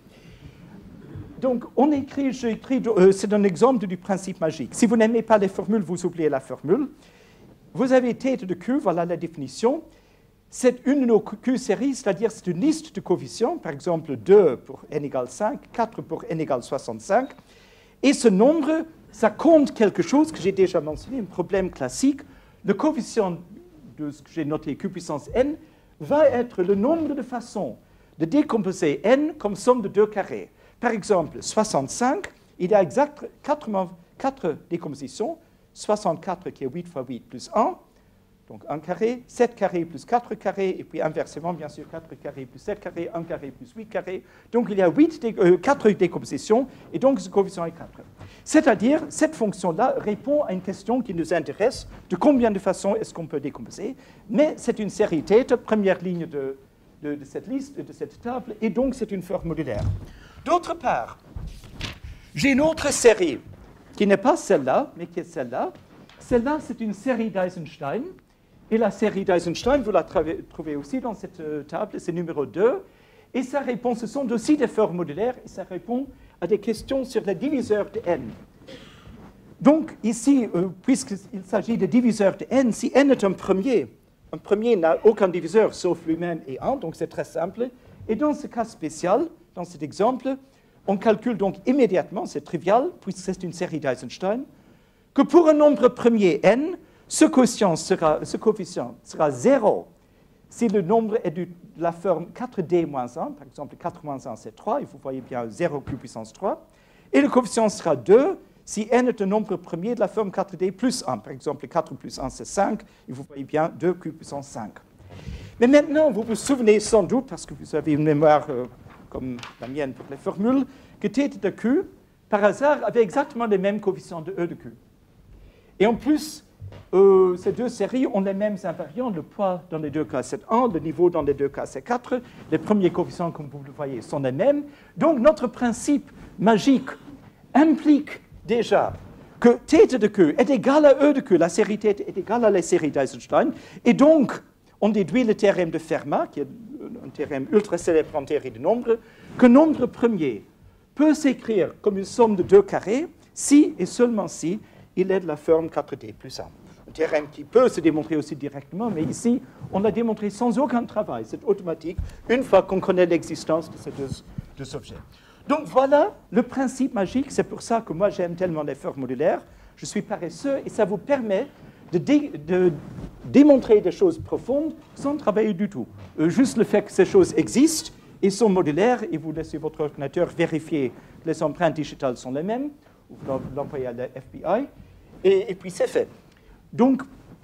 Donc, on écrit, j'écris, euh, c'est un exemple du principe magique. Si vous n'aimez pas les formules, vous oubliez la formule. Vous avez θ de Q, voilà la définition. C'est une de nos Q-séries, c'est-à-dire c'est une liste de coefficients, par exemple deux pour n égale cinq, quatre pour n égale soixante-cinq. Et ce nombre, ça compte quelque chose que j'ai déjà mentionné, un problème classique. Le coefficient de ce que j'ai noté, Q puissance n, va être le nombre de façons de décomposer n comme somme de deux carrés. Par exemple, soixante-cinq, il y a exactement quatre décompositions. soixante-quatre qui est huit fois huit plus un, donc un carré, sept carrés plus quatre carrés, et puis inversement, bien sûr, quatre carrés plus sept carrés, un carré plus huit carrés. Donc il y a huit dé euh, quatre décompositions, et donc ce coefficient est quatre. C'est-à-dire, cette fonction-là répond à une question qui nous intéresse, de combien de façons est-ce qu'on peut décomposer, mais c'est une série θ, première ligne de, de, de cette liste, de cette table, et donc c'est une forme modulaire. D'autre part, j'ai une autre série, qui n'est pas celle-là, mais qui est celle-là. Celle-là, c'est une série d'Eisenstein. Et la série d'Eisenstein, vous la trouvez aussi dans cette table, c'est numéro deux. Et ça répond, ce sont aussi des formes modulaires, et ça répond à des questions sur les diviseurs de n. Donc, ici, euh, puisqu'il s'agit de diviseurs de n, si n est un premier, un premier n'a aucun diviseur sauf lui-même et un, donc c'est très simple. Et dans ce cas spécial, dans cet exemple, on calcule donc immédiatement, c'est trivial, puisque c'est une série d'Eisenstein, que pour un nombre premier n, ce coefficient sera, ce coefficient sera zéro si le nombre est de la forme quatre d moins un, par exemple quatre moins un c'est trois, et vous voyez bien zéro q puissance trois, et le coefficient sera deux si n est un nombre premier de la forme quatre d plus un, par exemple quatre plus un c'est cinq, et vous voyez bien deux q puissance cinq. Mais maintenant, vous vous souvenez sans doute, parce que vous avez une mémoire euh, comme la mienne pour les formules, que θ de Q, par hasard, avait exactement les mêmes coefficients de E de Q. Et en plus, euh, ces deux séries ont les mêmes invariants. Le poids dans les deux cas, c'est un. Le niveau dans les deux cas, c'est quatre. Les premiers coefficients, comme vous le voyez, sont les mêmes. Donc, notre principe magique implique déjà que θ de Q est égal à E de Q. La série θ est égale à la série d'Eisenstein. Et donc, on déduit le théorème de Fermat, qui est un théorème ultra célèbre en théorie de nombres, que nombre premier peut s'écrire comme une somme de deux carrés si et seulement si il est de la forme quatre d plus un. Un théorème qui peut se démontrer aussi directement, mais ici, on l'a démontré sans aucun travail. C'est automatique, une fois qu'on connaît l'existence de ces deux, deux objets. Donc voilà le principe magique. C'est pour ça que moi, j'aime tellement les formes modulaires. Je suis paresseux et ça vous permet de, dé, de démontrer des choses profondes sans travailler du tout. Euh, juste le fait que ces choses existent et sont modulaires, et vous laissez votre ordinateur vérifier que les empreintes digitales sont les mêmes, ou vous l'envoyez à la F B I, et, et puis c'est fait. Donc,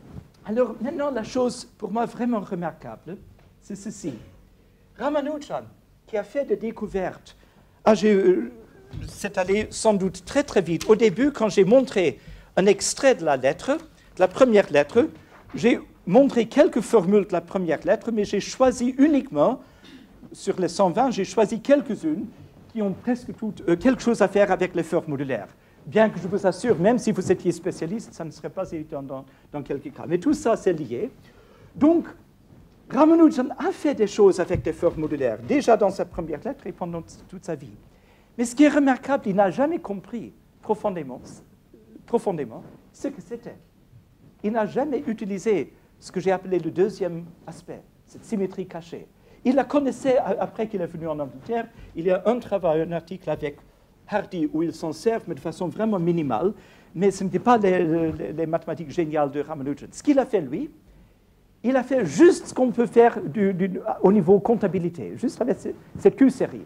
Alors maintenant, la chose pour moi vraiment remarquable, c'est ceci. Ramanujan, qui a fait des découvertes, ah, euh, c'est allé sans doute très très vite. Au début, quand j'ai montré un extrait de la lettre, de la première lettre, j'ai montré quelques formules de la première lettre, mais j'ai choisi uniquement, sur les cent vingt, j'ai choisi quelques-unes qui ont presque toutes euh, quelque chose à faire avec les formes modulaires. Bien que je vous assure, même si vous étiez spécialiste, ça ne serait pas évident dans, dans quelques cas. Mais tout ça, c'est lié. Donc, Ramanujan a fait des choses avec des formes modulaires, déjà dans sa première lettre et pendant toute sa vie. Mais ce qui est remarquable, il n'a jamais compris profondément, profondément ce que c'était. Il n'a jamais utilisé ce que j'ai appelé le deuxième aspect, cette symétrie cachée. Il la connaissait après qu'il est venu en Angleterre. Il y a un travail, un article avec Hardy où il s'en sert, mais de façon vraiment minimale. Mais ce n'était pas les, les, les mathématiques géniales de Ramanujan. Ce qu'il a fait, lui, il a fait juste ce qu'on peut faire du, du, au niveau comptabilité, juste avec cette Q-série.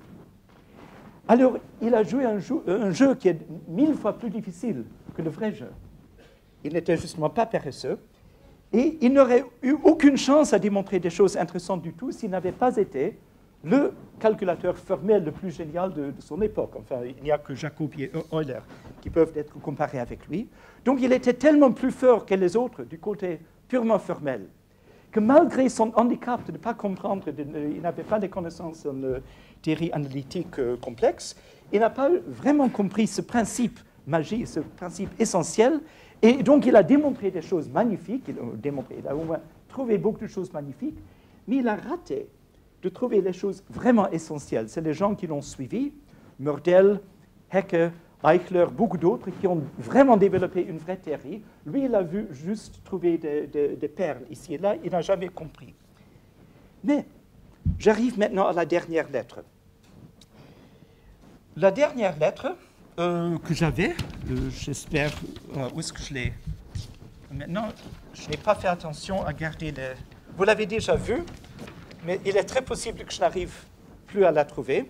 Alors, il a joué un jeu, un jeu qui est mille fois plus difficile que le vrai jeu. Il n'était justement pas paresseux. Et il n'aurait eu aucune chance à démontrer des choses intéressantes du tout s'il n'avait pas été le calculateur formel le plus génial de, de son époque. Enfin, il n'y a que Jacobi et Euler qui peuvent être comparés avec lui. Donc, il était tellement plus fort que les autres du côté purement formel que malgré son handicap de ne pas comprendre, de, de, il n'avait pas de connaissances en euh, théorie analytique euh, complexe, il n'a pas vraiment compris ce principe magique, ce principe essentiel. Et donc, il a démontré des choses magnifiques, il a, démontré, il a au moins trouvé beaucoup de choses magnifiques, mais il a raté de trouver les choses vraiment essentielles. C'est les gens qui l'ont suivi, Mordell, Hecke, Eichler, beaucoup d'autres, qui ont vraiment développé une vraie théorie. Lui, il a vu juste trouver des, des, des perles ici et là, il n'a jamais compris. Mais j'arrive maintenant à la dernière lettre. La dernière lettre euh, que j'avais, euh, j'espère, euh, où est-ce que je l'ai? Maintenant, je n'ai pas fait attention à garder les... Vous l'avez déjà vu, mais il est très possible que je n'arrive plus à la trouver.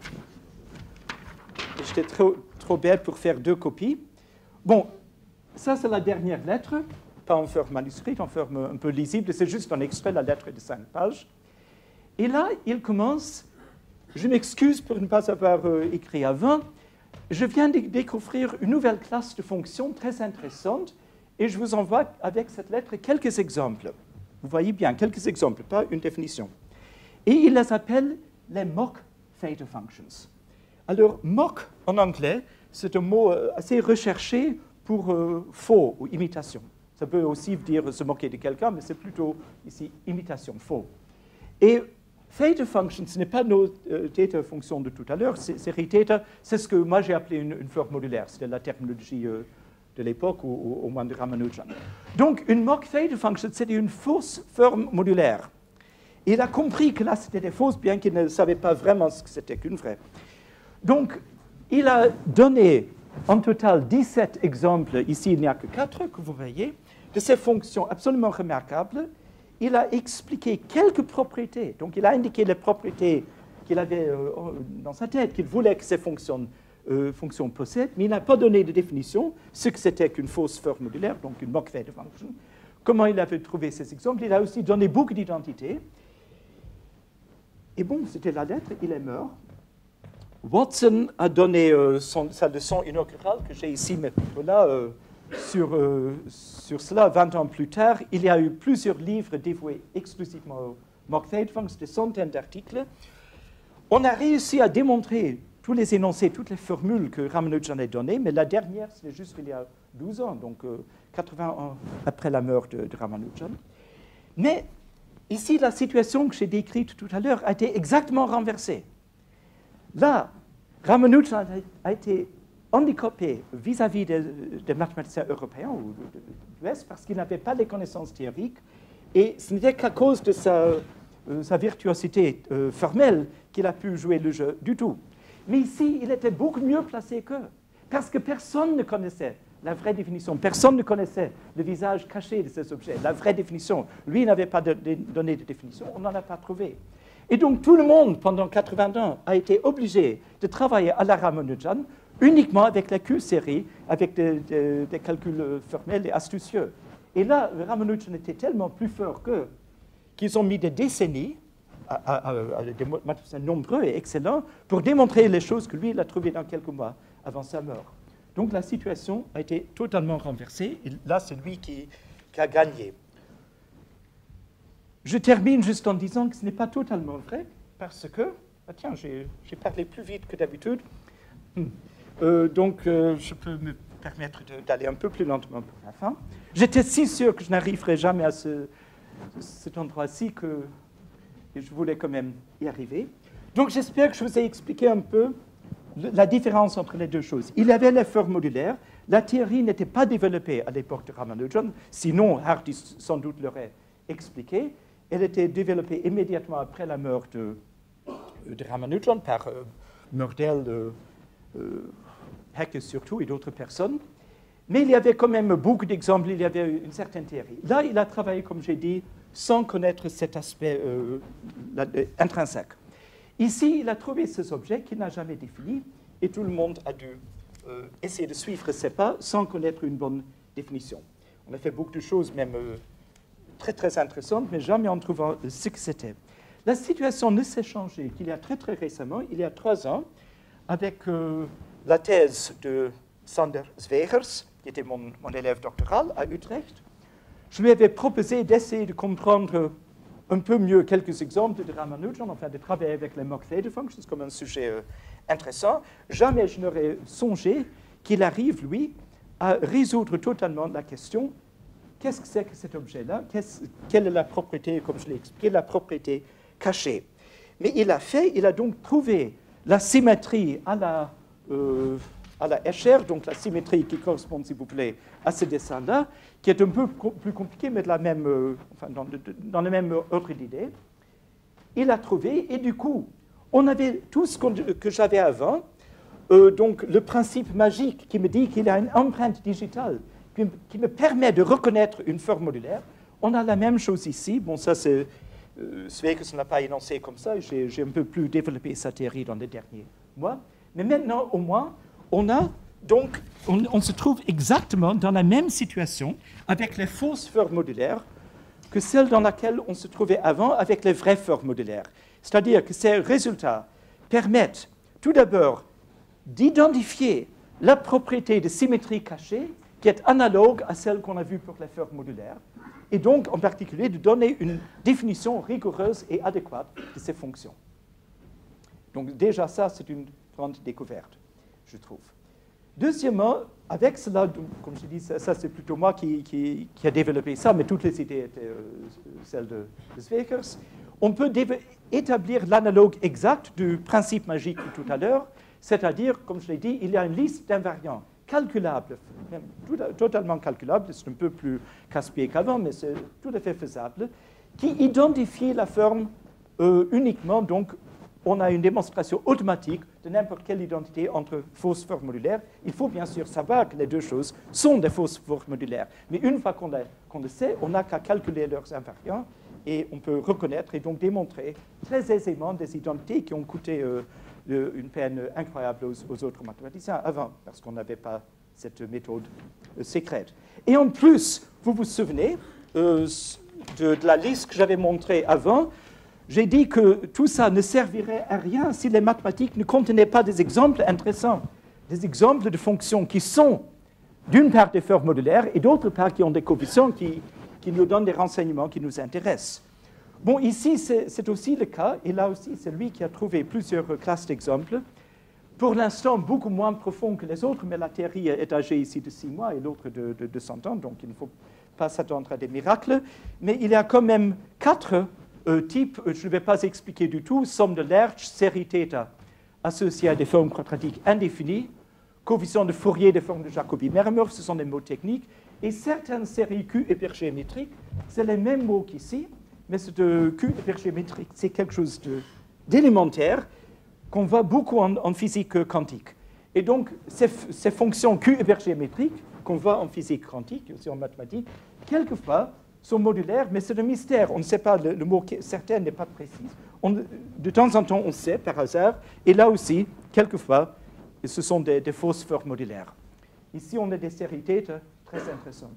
J'étais trop, trop bête pour faire deux copies. Bon, ça c'est la dernière lettre, pas en forme manuscrite, en forme un peu lisible, c'est juste un extrait de la lettre de cinq pages. Et là, il commence, je m'excuse pour ne pas avoir euh, écrit avant, je viens de découvrir une nouvelle classe de fonctions très intéressante et je vous envoie avec cette lettre quelques exemples. Vous voyez bien, quelques exemples, pas une définition. Et il les appelle les mock theta functions. Alors, mock en anglais, c'est un mot assez recherché pour euh, faux ou imitation. Ça peut aussi dire se moquer de quelqu'un, mais c'est plutôt ici imitation, faux. Et theta function, ce n'est pas nos euh, theta fonctions de tout à l'heure, série theta, c'est ce que moi j'ai appelé une, une forme modulaire. C'était la terminologie euh, de l'époque, ou, ou au moins de Ramanujan. Donc, une mock theta function, c'était une fausse forme modulaire. Il a compris que là, c'était des fausses, bien qu'il ne savait pas vraiment ce que c'était qu'une vraie. Donc, il a donné en total dix-sept exemples, ici il n'y a que quatre que vous voyez, de ces fonctions absolument remarquables. Il a expliqué quelques propriétés, donc il a indiqué les propriétés qu'il avait euh, dans sa tête, qu'il voulait que ces fonctions, euh, fonctions possèdent, mais il n'a pas donné de définition, ce que c'était qu'une fausse forme modulaire, donc une mock theta function. Comment il avait trouvé ces exemples? Il a aussi donné beaucoup d'identités. Et bon, c'était la lettre, il est mort. Watson a donné euh, son, sa leçon inaugurale que j'ai ici, mais voilà, euh, sur, euh, sur cela, vingt ans plus tard. Il y a eu plusieurs livres dévoués exclusivement aux mock theta functions, des centaines d'articles. On a réussi à démontrer tous les énoncés, toutes les formules que Ramanujan a données, mais la dernière, c'était juste il y a douze ans, donc euh, quatre-vingts ans après la mort de, de Ramanujan. Mais ici, la situation que j'ai décrite tout à l'heure a été exactement renversée. Là, Ramanujan a été handicapé vis-à-vis des, des mathématiciens européens ou de, de, de l'Ouest parce qu'il n'avait pas les connaissances théoriques et ce n'était qu'à cause de sa, euh, sa virtuosité euh, formelle qu'il a pu jouer le jeu du tout. Mais ici, il était beaucoup mieux placé qu'eux parce que personne ne connaissait la vraie définition, personne ne connaissait le visage caché de ces objets, la vraie définition. Lui n'avait pas de, de, donné de définition, on n'en a pas trouvé. Et donc, tout le monde, pendant quatre-vingts ans, a été obligé de travailler à la Ramanujan uniquement avec la Q-série, avec des, des, des calculs formels et astucieux. Et là, Ramanujan était tellement plus fort qu'eux qu'ils ont mis des décennies, à, à, à, à des mathématiciens nombreux et excellents, pour démontrer les choses que lui, il a trouvées dans quelques mois avant sa mort. Donc la situation a été totalement renversée, et là, c'est lui qui, qui a gagné. Je termine juste en disant que ce n'est pas totalement vrai, parce que, ah tiens, j'ai parlé plus vite que d'habitude, euh, donc euh, je peux me permettre d'aller un peu plus lentement pour la fin. J'étais si sûr que je n'arriverais jamais à ce, cet endroit-ci que je voulais quand même y arriver. Donc j'espère que je vous ai expliqué un peu la différence entre les deux choses. Il y avait les formes modulaires. La théorie n'était pas développée à l'époque de Ramanujan, sinon Hardy sans doute l'aurait expliqué. Elle était développée immédiatement après la mort de, de Ramanujan par euh, Mordell, euh, euh, Hecke surtout, et d'autres personnes. Mais il y avait quand même beaucoup d'exemples, il y avait une certaine théorie. Là, il a travaillé, comme j'ai dit, sans connaître cet aspect euh, la, euh, intrinsèque. Ici, il a trouvé ces objets qu'il n'a jamais définis, et tout le monde a dû euh, essayer de suivre ces pas sans connaître une bonne définition. On a fait beaucoup de choses, même euh, très, très intéressantes, mais jamais en trouvant ce que c'était. La situation ne s'est changée qu'il y a très, très récemment, il y a trois ans, avec euh, la thèse de Sander Zwegers, qui était mon, mon élève doctoral à Utrecht. Je lui avais proposé d'essayer de comprendre un peu mieux quelques exemples de Ramanujan, enfin de travailler avec les mock-theta functions comme un sujet euh, intéressant. Jamais je n'aurais songé qu'il arrive, lui, à résoudre totalement la question qu'est-ce que c'est que cet objet-là, quelle est la propriété, comme je l'ai expliqué, la propriété cachée. Mais il a fait, il a donc trouvé la symétrie à la, euh, à la Escher, donc la symétrie qui correspond, s'il vous plaît, à ce dessin-là, qui est un peu plus compliqué, mais de la même, euh, enfin, dans, de, dans le même ordre d'idée. Il a trouvé, et du coup, on avait tout ce qu'on, que j'avais avant, euh, donc le principe magique qui me dit qu'il y a une empreinte digitale qui, qui me permet de reconnaître une forme modulaire. On a la même chose ici. Bon, ça, c'est euh, Zwegers n'a pas énoncé comme ça. J'ai un peu plus développé sa théorie dans les derniers mois. Mais maintenant, au moins, on a donc, on, on se trouve exactement dans la même situation avec les fausses formes modulaires que celle dans laquelle on se trouvait avant avec les vraies formes modulaires. C'est-à-dire que ces résultats permettent tout d'abord d'identifier la propriété de symétrie cachée qui est analogue à celle qu'on a vue pour les formes modulaires, et donc en particulier de donner une définition rigoureuse et adéquate de ces fonctions. Donc déjà ça, c'est une grande découverte, je trouve. Deuxièmement, avec cela, comme je dis, ça, ça c'est plutôt moi qui, qui, qui a développé ça, mais toutes les idées étaient euh, celles de, de Zwegers, on peut établir l'analogue exact du principe magique de tout à l'heure, c'est-à-dire, comme je l'ai dit, il y a une liste d'invariants calculables, même tout, totalement calculables, c'est un peu plus casse-pied qu'avant, mais c'est tout à fait faisable, qui identifie la forme euh, uniquement, donc on a une démonstration automatique de n'importe quelle identité entre fausses formes modulaires. Il faut bien sûr savoir que les deux choses sont des fausses formes modulaires, mais une fois qu'on qu'on le sait, on n'a qu'à calculer leurs invariants, et on peut reconnaître et donc démontrer très aisément des identités qui ont coûté euh, une peine incroyable aux, aux autres mathématiciens avant, parce qu'on n'avait pas cette méthode euh, secrète. Et en plus, vous vous souvenez euh, de, de la liste que j'avais montrée avant, j'ai dit que tout ça ne servirait à rien si les mathématiques ne contenaient pas des exemples intéressants, des exemples de fonctions qui sont d'une part des formes modulaires et d'autre part qui ont des coefficients qui, qui nous donnent des renseignements qui nous intéressent. Bon, ici, c'est aussi le cas, et là aussi, c'est lui qui a trouvé plusieurs classes d'exemples, pour l'instant beaucoup moins profonds que les autres, mais la théorie est âgée ici de six mois et l'autre de, de, de cent ans, donc il ne faut pas s'attendre à des miracles, mais il y a quand même quatre euh, types, je ne vais pas expliquer du tout, somme de Lerche, série θ associée à des formes quadratiques indéfinies, coefficient de Fourier des formes de Jacobi-Mermer, ce sont des mots techniques, et certaines séries Q hypergéométriques, c'est les mêmes mots qu'ici, mais c'est de Q hypergéométrique, c'est quelque chose d'élémentaire qu'on voit beaucoup en, en physique quantique. Et donc, ces, ces fonctions Q hypergéométriques qu'on voit en physique quantique, aussi en mathématiques, quelquefois sont modulaires, mais c'est un mystère. On ne sait pas, le, le mot certain n'est pas précis. On, de temps en temps, on sait, par hasard, et là aussi, quelquefois, ce sont des, des fausses formes modulaires. Ici, on a des séries θ très intéressantes.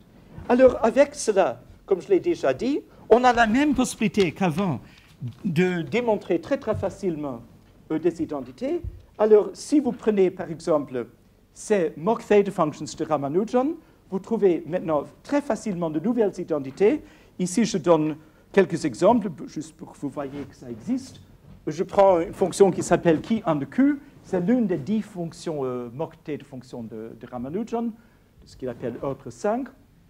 Alors, avec cela, comme je l'ai déjà dit, on a la même possibilité qu'avant de démontrer très très facilement euh, des identités. Alors, si vous prenez par exemple ces mock theta functions de Ramanujan, vous trouvez maintenant très facilement de nouvelles identités. Ici, je donne quelques exemples, juste pour que vous voyez que ça existe. Je prends une fonction qui s'appelle Key under Q. C'est l'une des dix fonctions euh, mock theta fonctions de, de Ramanujan, ce qu'il appelle ordre cinq.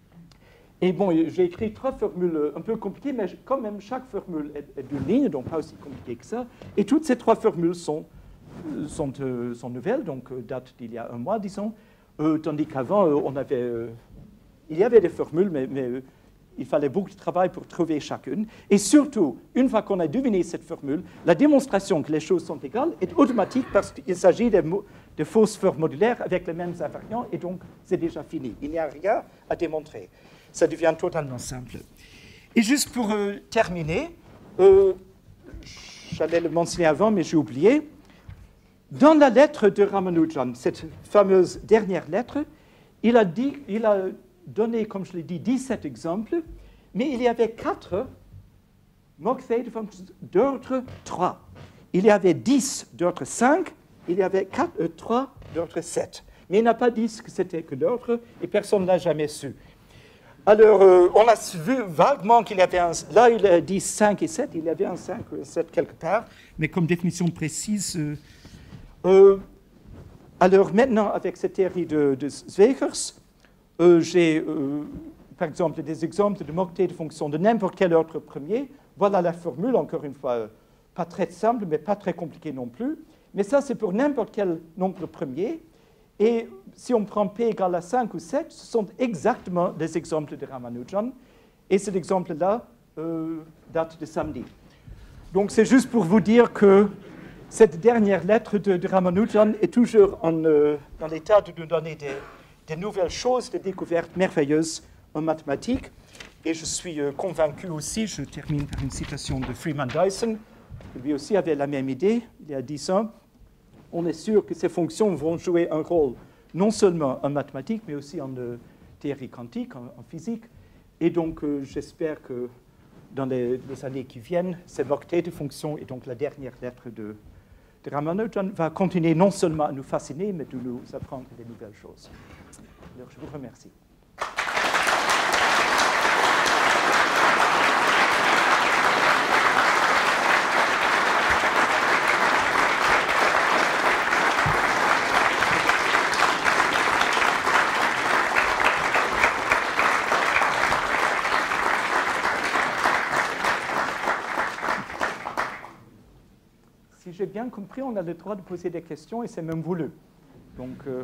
Et bon, j'ai écrit trois formules un peu compliquées, mais quand même, chaque formule est, est d'une ligne, donc pas aussi compliquée que ça. Et toutes ces trois formules sont, sont, euh, sont nouvelles, donc euh, datent d'il y a un mois, disons, euh, tandis qu'avant, euh, on avait, euh, il y avait des formules, mais, mais euh, il fallait beaucoup de travail pour trouver chacune. Et surtout, une fois qu'on a deviné cette formule, la démonstration que les choses sont égales est automatique parce qu'il s'agit de, de fausses formes modulaires avec les mêmes invariants, et donc c'est déjà fini. Il n'y a rien à démontrer. Ça devient totalement simple. Et juste pour euh, terminer, euh, j'allais le mentionner avant, mais j'ai oublié. Dans la lettre de Ramanujan, cette fameuse dernière lettre, il a, dit, il a donné, comme je l'ai dit, dix-sept exemples, mais il y avait quatre mock theta functions d'ordre trois. Il y avait dix d'ordre cinq, il y avait quatre, euh, trois d'ordre sept. Mais il n'a pas dit que c'était que d'ordre, et personne ne l'a jamais su. Alors, euh, on a vu vaguement qu'il y avait un... Là, il a dit cinq et sept, il y avait un cinq ou un sept quelque part, mais comme définition précise... Euh, euh, alors, maintenant, avec cette théorie de, de Zwegers, euh, j'ai, euh, par exemple, des exemples de mock theta de fonctions de n'importe quel ordre premier. Voilà la formule, encore une fois, euh, pas très simple, mais pas très compliquée non plus. Mais ça, c'est pour n'importe quel nombre premier. Et si on prend P égale à cinq ou sept, ce sont exactement des exemples de Ramanujan. Et cet exemple-là euh, date de samedi. Donc c'est juste pour vous dire que cette dernière lettre de, de Ramanujan est toujours en, euh, dans l'état de nous donner des, des nouvelles choses, des découvertes merveilleuses en mathématiques. Et je suis euh, convaincu aussi, je termine par une citation de Freeman Dyson, qui lui aussi avait la même idée il y a dix ans. On est sûr que ces fonctions vont jouer un rôle non seulement en mathématiques, mais aussi en euh, théorie quantique, en, en physique. Et donc, euh, j'espère que dans les, les années qui viennent, ces mock theta fonctions et donc la dernière lettre de, de Ramanujan va continuer non seulement à nous fasciner, mais de nous apprendre des nouvelles choses. Alors, je vous remercie. Si j'ai bien compris, on a le droit de poser des questions et c'est même voulu. Donc, euh...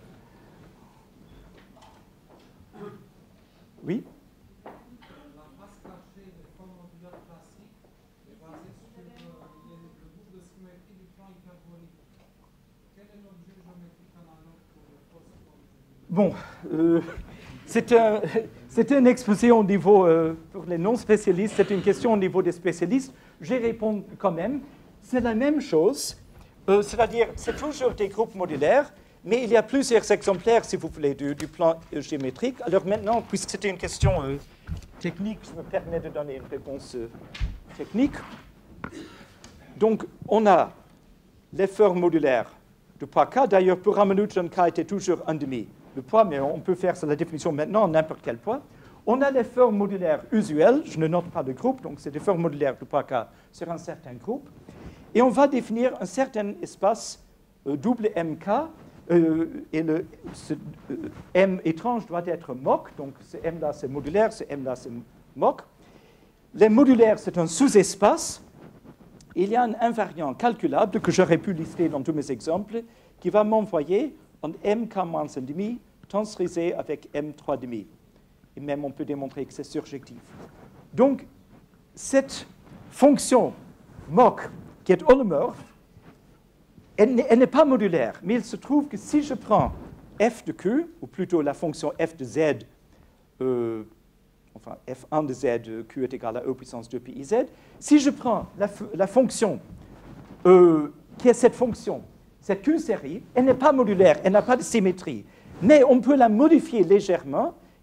oui. La face cachée des formes modulaires classiques est basée sur le, le boucle de symétrie du plan hyperbolique. Quel est l'objet géométrique analogue pour les fausses formes? Bon, euh, c'est un, c'est un exposé au niveau, euh, pour les non-spécialistes, c'est une question au niveau des spécialistes. J'y réponds quand même. C'est la même chose, euh, c'est-à-dire c'est toujours des groupes modulaires, mais il y a plusieurs exemplaires, si vous voulez, du, du plan géométrique. Alors maintenant, puisque c'était une question euh, technique, je me permets de donner une réponse euh, technique. Donc, on a les formes modulaires de poids K. D'ailleurs, pour Ramanujan, K était toujours un demi le poids, mais on peut faire la définition maintenant, n'importe quel poids. On a les formes modulaires usuelles, je ne note pas de groupe, donc c'est des formes modulaires de poids K sur un certain groupe. Et on va définir un certain espace euh, double M K, euh, et le, ce, euh, M étrange doit être mock, donc ce M-là c'est modulaire, ce M-là c'est mock. Les modulaires, c'est un sous-espace. Il y a un invariant calculable que j'aurais pu lister dans tous mes exemples, qui va m'envoyer un M K moins un demi tensorisé avec M trois demi. Et même on peut démontrer que c'est surjectif. Donc, cette fonction mock, qui est holomorphe, elle n'est pas modulaire, mais il se trouve que si je prends f de q, ou plutôt la fonction f de z, euh, enfin f un de z, q est égal à e puissance deux pi i z, si je prends la, la fonction euh, qui est cette fonction, cette q série, elle n'est pas modulaire, elle n'a pas de symétrie, mais on peut la modifier légèrement,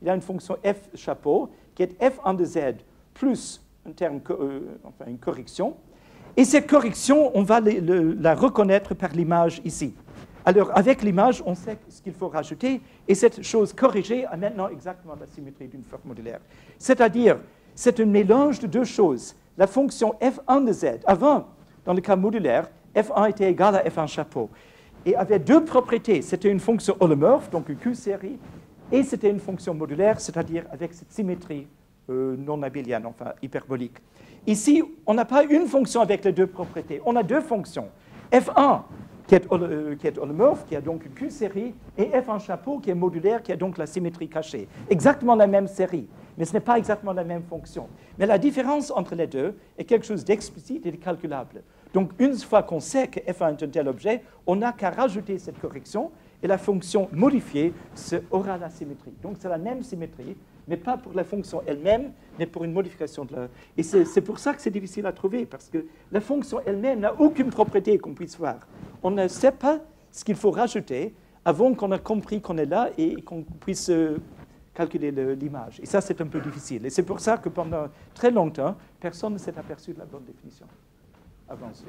il y a une fonction f chapeau qui est f un de z plus un terme, euh, enfin une correction. Et cette correction, on va les, le, la reconnaître par l'image ici. Alors, avec l'image, on sait ce qu'il faut rajouter, et cette chose corrigée a maintenant exactement la symétrie d'une forme modulaire. C'est-à-dire, c'est un mélange de deux choses. La fonction f un de z, avant, dans le cas modulaire, f un était égal à f un chapeau, et avait deux propriétés. C'était une fonction holomorphe, donc une Q-série, et c'était une fonction modulaire, c'est-à-dire avec cette symétrie euh, non abélienne, enfin hyperbolique. Ici, on n'a pas une fonction avec les deux propriétés, on a deux fonctions. f un, qui est, euh, qui est holomorphe, qui a donc une Q-série, et f un chapeau, qui est modulaire, qui a donc la symétrie cachée. Exactement la même série, mais ce n'est pas exactement la même fonction. Mais la différence entre les deux est quelque chose d'explicite et de calculable. Donc, une fois qu'on sait que f un est un tel objet, on n'a qu'à rajouter cette correction, et la fonction modifiée aura la symétrie. Donc, c'est la même symétrie, mais pas pour la fonction elle-même, mais pour une modification de la... Et c'est pour ça que c'est difficile à trouver, parce que la fonction elle-même n'a aucune propriété qu'on puisse voir. On ne sait pas ce qu'il faut rajouter avant qu'on ait compris qu'on est là et qu'on puisse euh, calculer l'image. Et ça, c'est un peu difficile. Et c'est pour ça que pendant très longtemps, personne ne s'est aperçu de la bonne définition. Avance.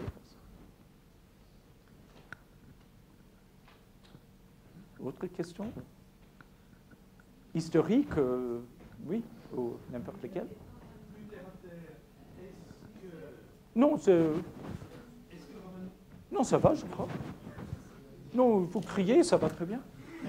Autre question? Historique, euh, oui, ou n'importe lequel. Non, c'est... Non, ça va, je crois. Non, vous criez, ça va très bien.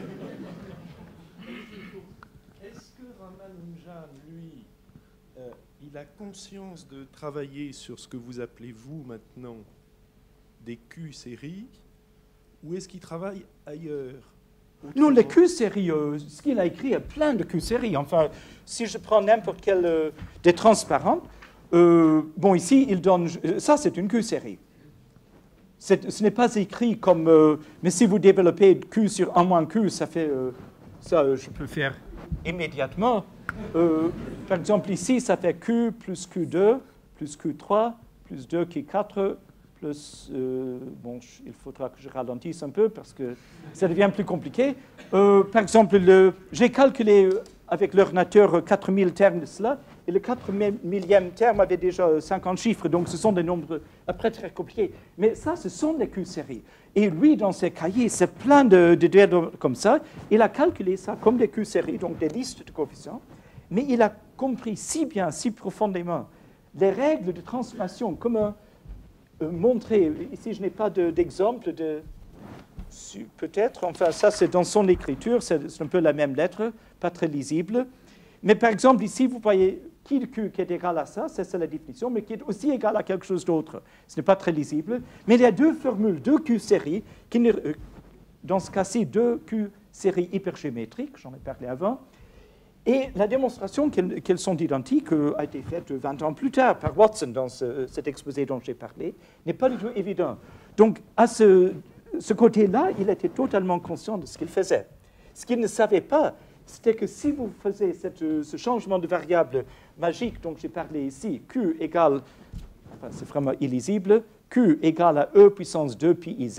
Est-ce que Ramanujan, lui, euh, il a conscience de travailler sur ce que vous appelez, vous, maintenant, des Q-séries, ou est-ce qu'il travaille ailleurs? Non, les Q-séries, euh, ce qu'il a écrit, il y a plein de Q-séries. Enfin, si je prends n'importe quel euh, des transparents, euh, bon, ici, il donne... Ça, c'est une Q-série. Ce n'est pas écrit comme... Euh, mais si vous développez Q sur un moins Q, ça fait... Euh, ça, je peux faire immédiatement. Euh, par exemple, ici, ça fait Q plus Q deux, plus Q trois, plus deux Q quatre... Plus, euh, bon, il faudra que je ralentisse un peu parce que ça devient plus compliqué. Euh, par exemple, j'ai calculé avec l'ordinateur quatre mille termes de cela, et le quatre millième terme avait déjà cinquante chiffres, donc ce sont des nombres après très compliqués. Mais ça, ce sont des Q-séries. Et lui, dans ses cahiers, c'est plein de, de diables comme ça. Il a calculé ça comme des Q-séries, donc des listes de coefficients, mais il a compris si bien, si profondément les règles de transformation comme un montrer, ici je n'ai pas d'exemple, de, de, peut-être, enfin ça c'est dans son écriture, c'est un peu la même lettre, pas très lisible, mais par exemple ici vous voyez qui de Q qui est égal à ça, c'est la définition, mais qui est aussi égal à quelque chose d'autre, ce n'est pas très lisible, mais il y a deux formules, deux Q-séries, qui ne, dans ce cas-ci deux Q-séries hypergéométriques, j'en ai parlé avant, et la démonstration qu'elles qu'elles sont identiques euh, a été faite vingt ans plus tard par Watson dans ce, cet exposé dont j'ai parlé, n'est pas du tout évident. Donc, à ce, ce côté-là, il était totalement conscient de ce qu'il faisait. Ce qu'il ne savait pas, c'était que si vous faisiez cette, ce changement de variable magique dont j'ai parlé ici, Q égale, enfin, c'est vraiment illisible, Q égale à E puissance deux pi I Z,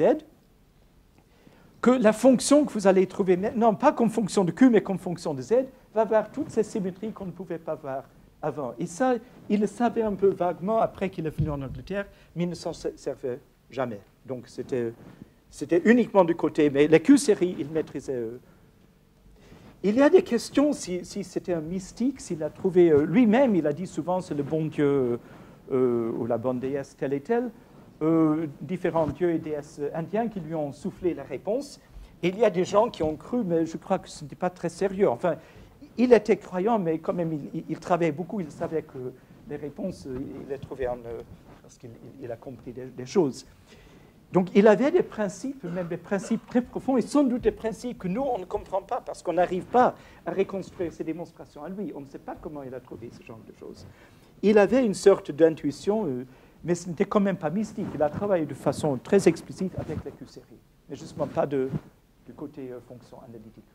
que la fonction que vous allez trouver maintenant, pas comme fonction de Q, mais comme fonction de Z, va avoir toutes ces symétries qu'on ne pouvait pas voir avant. Et ça, il le savait un peu vaguement après qu'il est venu en Angleterre, mais il ne s'en servait jamais. Donc c'était uniquement du côté, mais les Q-séries, il maîtrisait. Euh. Il y a des questions si, si c'était un mystique, s'il a trouvé, euh, lui-même, il a dit souvent c'est le bon Dieu euh, ou la bonne déesse telle et telle. Euh, différents dieux et déesses indiens qui lui ont soufflé la réponse. Et il y a des gens qui ont cru, mais je crois que ce n'était pas très sérieux. Enfin, il était croyant, mais quand même, il, il travaillait beaucoup. Il savait que les réponses, il les trouvait en... Euh, parce qu'il il a compris des, des choses. Donc, il avait des principes, même des principes très profonds, et sans doute des principes que nous, on ne comprend pas, parce qu'on n'arrive pas à reconstruire ces démonstrations à lui. On ne sait pas comment il a trouvé ce genre de choses. Il avait une sorte d'intuition... Euh, mais ce n'était quand même pas mystique. Il a travaillé de façon très explicite avec les Q-séries, mais justement pas de, du côté euh, fonction analytique.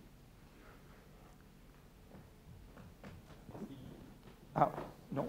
Ah, non.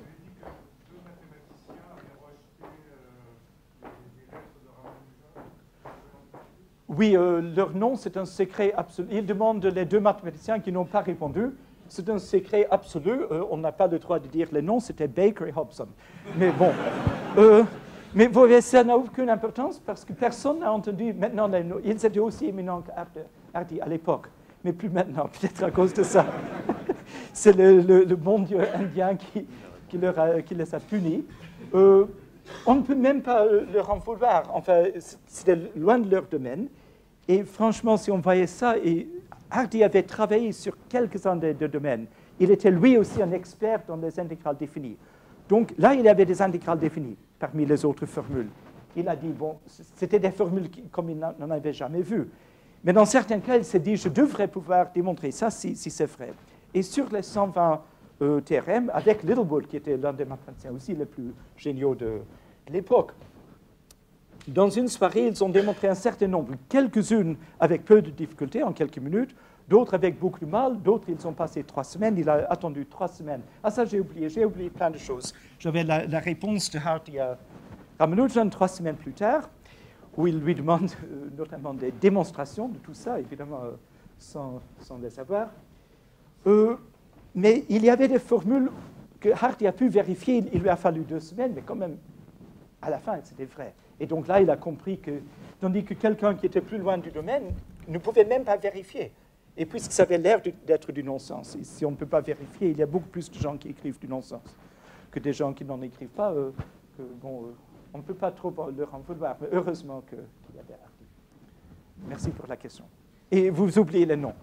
Oui, euh, leur nom, c'est un secret absolu. Ils demandent les deux mathématiciens qui n'ont pas répondu. c'est un secret absolu. Euh, on n'a pas le droit de dire les noms, c'était Baker et Hobson. Mais bon. Euh, mais vous voyez, ça n'a aucune importance parce que personne n'a entendu maintenant les noms. Ils étaient aussi éminents qu'Hardy à l'époque, mais plus maintenant, peut-être à cause de ça. C'est le, le, le bon Dieu indien qui, qui, leur a, qui les a punis. Euh, on ne peut même pas leur en vouloir. Enfin, c'était loin de leur domaine. Et franchement, si on voyait ça, et Hardy avait travaillé sur quelques-uns des deux domaines. Il était lui aussi un expert dans les intégrales définies. Donc là, il y avait des intégrales définies parmi les autres formules. Il a dit, bon, c'était des formules qui, comme il n'en avait jamais vues. Mais dans certains cas, il s'est dit, je devrais pouvoir démontrer ça si, si c'est vrai. Et sur les cent vingt euh, théorèmes, avec Littlewood, qui était l'un des mathématiciens aussi les plus géniaux de, de l'époque, dans une soirée, ils ont démontré un certain nombre, quelques-unes avec peu de difficultés en quelques minutes, d'autres avec beaucoup de mal, d'autres ils ont passé trois semaines, il a attendu trois semaines. Ah ça j'ai oublié, j'ai oublié plein de choses. J'avais la, la réponse de Hardy à Ramanujan trois semaines plus tard, où il lui demande euh, notamment des démonstrations de tout ça, évidemment euh, sans, sans les savoir. Euh, mais il y avait des formules que Hardy a pu vérifier, il lui a fallu deux semaines, mais quand même, à la fin, c'était vrai. Et donc là, il a compris que, tandis que quelqu'un qui était plus loin du domaine ne pouvait même pas vérifier. Et puisque ça avait l'air d'être du non-sens, et si on ne peut pas vérifier, il y a beaucoup plus de gens qui écrivent du non-sens que des gens qui n'en écrivent pas. Euh, que, bon, euh, on ne peut pas trop leur en vouloir, mais heureusement qu'il y avait Hardy. Merci pour la question. Et vous oubliez les noms.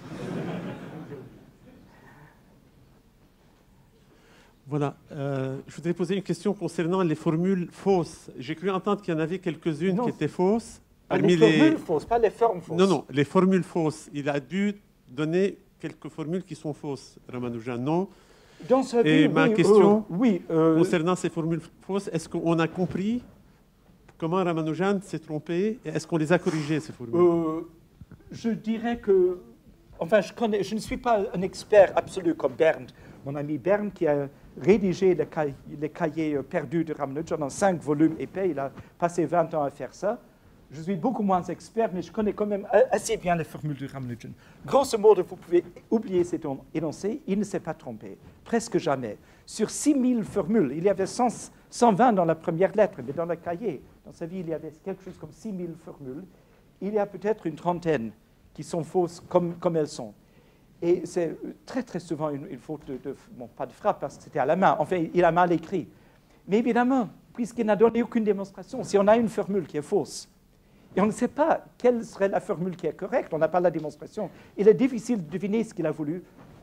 Voilà. Euh, je voudrais poser une question concernant les formules fausses. J'ai cru entendre qu'il y en avait quelques-unes qui étaient fausses. Pas les formules les... fausses, pas les formes fausses. Non, non, les formules fausses. Il a dû donner quelques formules qui sont fausses, Ramanujan, non? Dans sa vie, Et ma oui, question, euh, oui, euh, concernant ces formules fausses, est-ce qu'on a compris comment Ramanujan s'est trompé et est-ce qu'on les a corrigées, ces formules? euh, Je dirais que... Enfin, je, connais, je ne suis pas un expert absolu comme Bernd, mon ami Bernd, qui a rédigé les cahiers, les cahiers perdus de Ramanujan dans cinq volumes épais. Il a passé vingt ans à faire ça. Je suis beaucoup moins expert, mais je connais quand même assez bien les formules de Ramanujan. Grosso modo, vous pouvez oublier cet énoncé, il ne s'est pas trompé, presque jamais. Sur six mille formules, il y avait cent, cent vingt dans la première lettre, mais dans le cahier, dans sa vie, il y avait quelque chose comme six mille formules. Il y a peut-être une trentaine qui sont fausses comme, comme elles sont. Et c'est très, très souvent une, une faute de, de... Bon, pas de frappe, parce que c'était à la main. Enfin, il a mal écrit. Mais évidemment, puisqu'il n'a donné aucune démonstration, si on a une formule qui est fausse, et on ne sait pas quelle serait la formule qui est correcte, on n'a pas la démonstration, il est difficile de deviner ce qu'il a voulu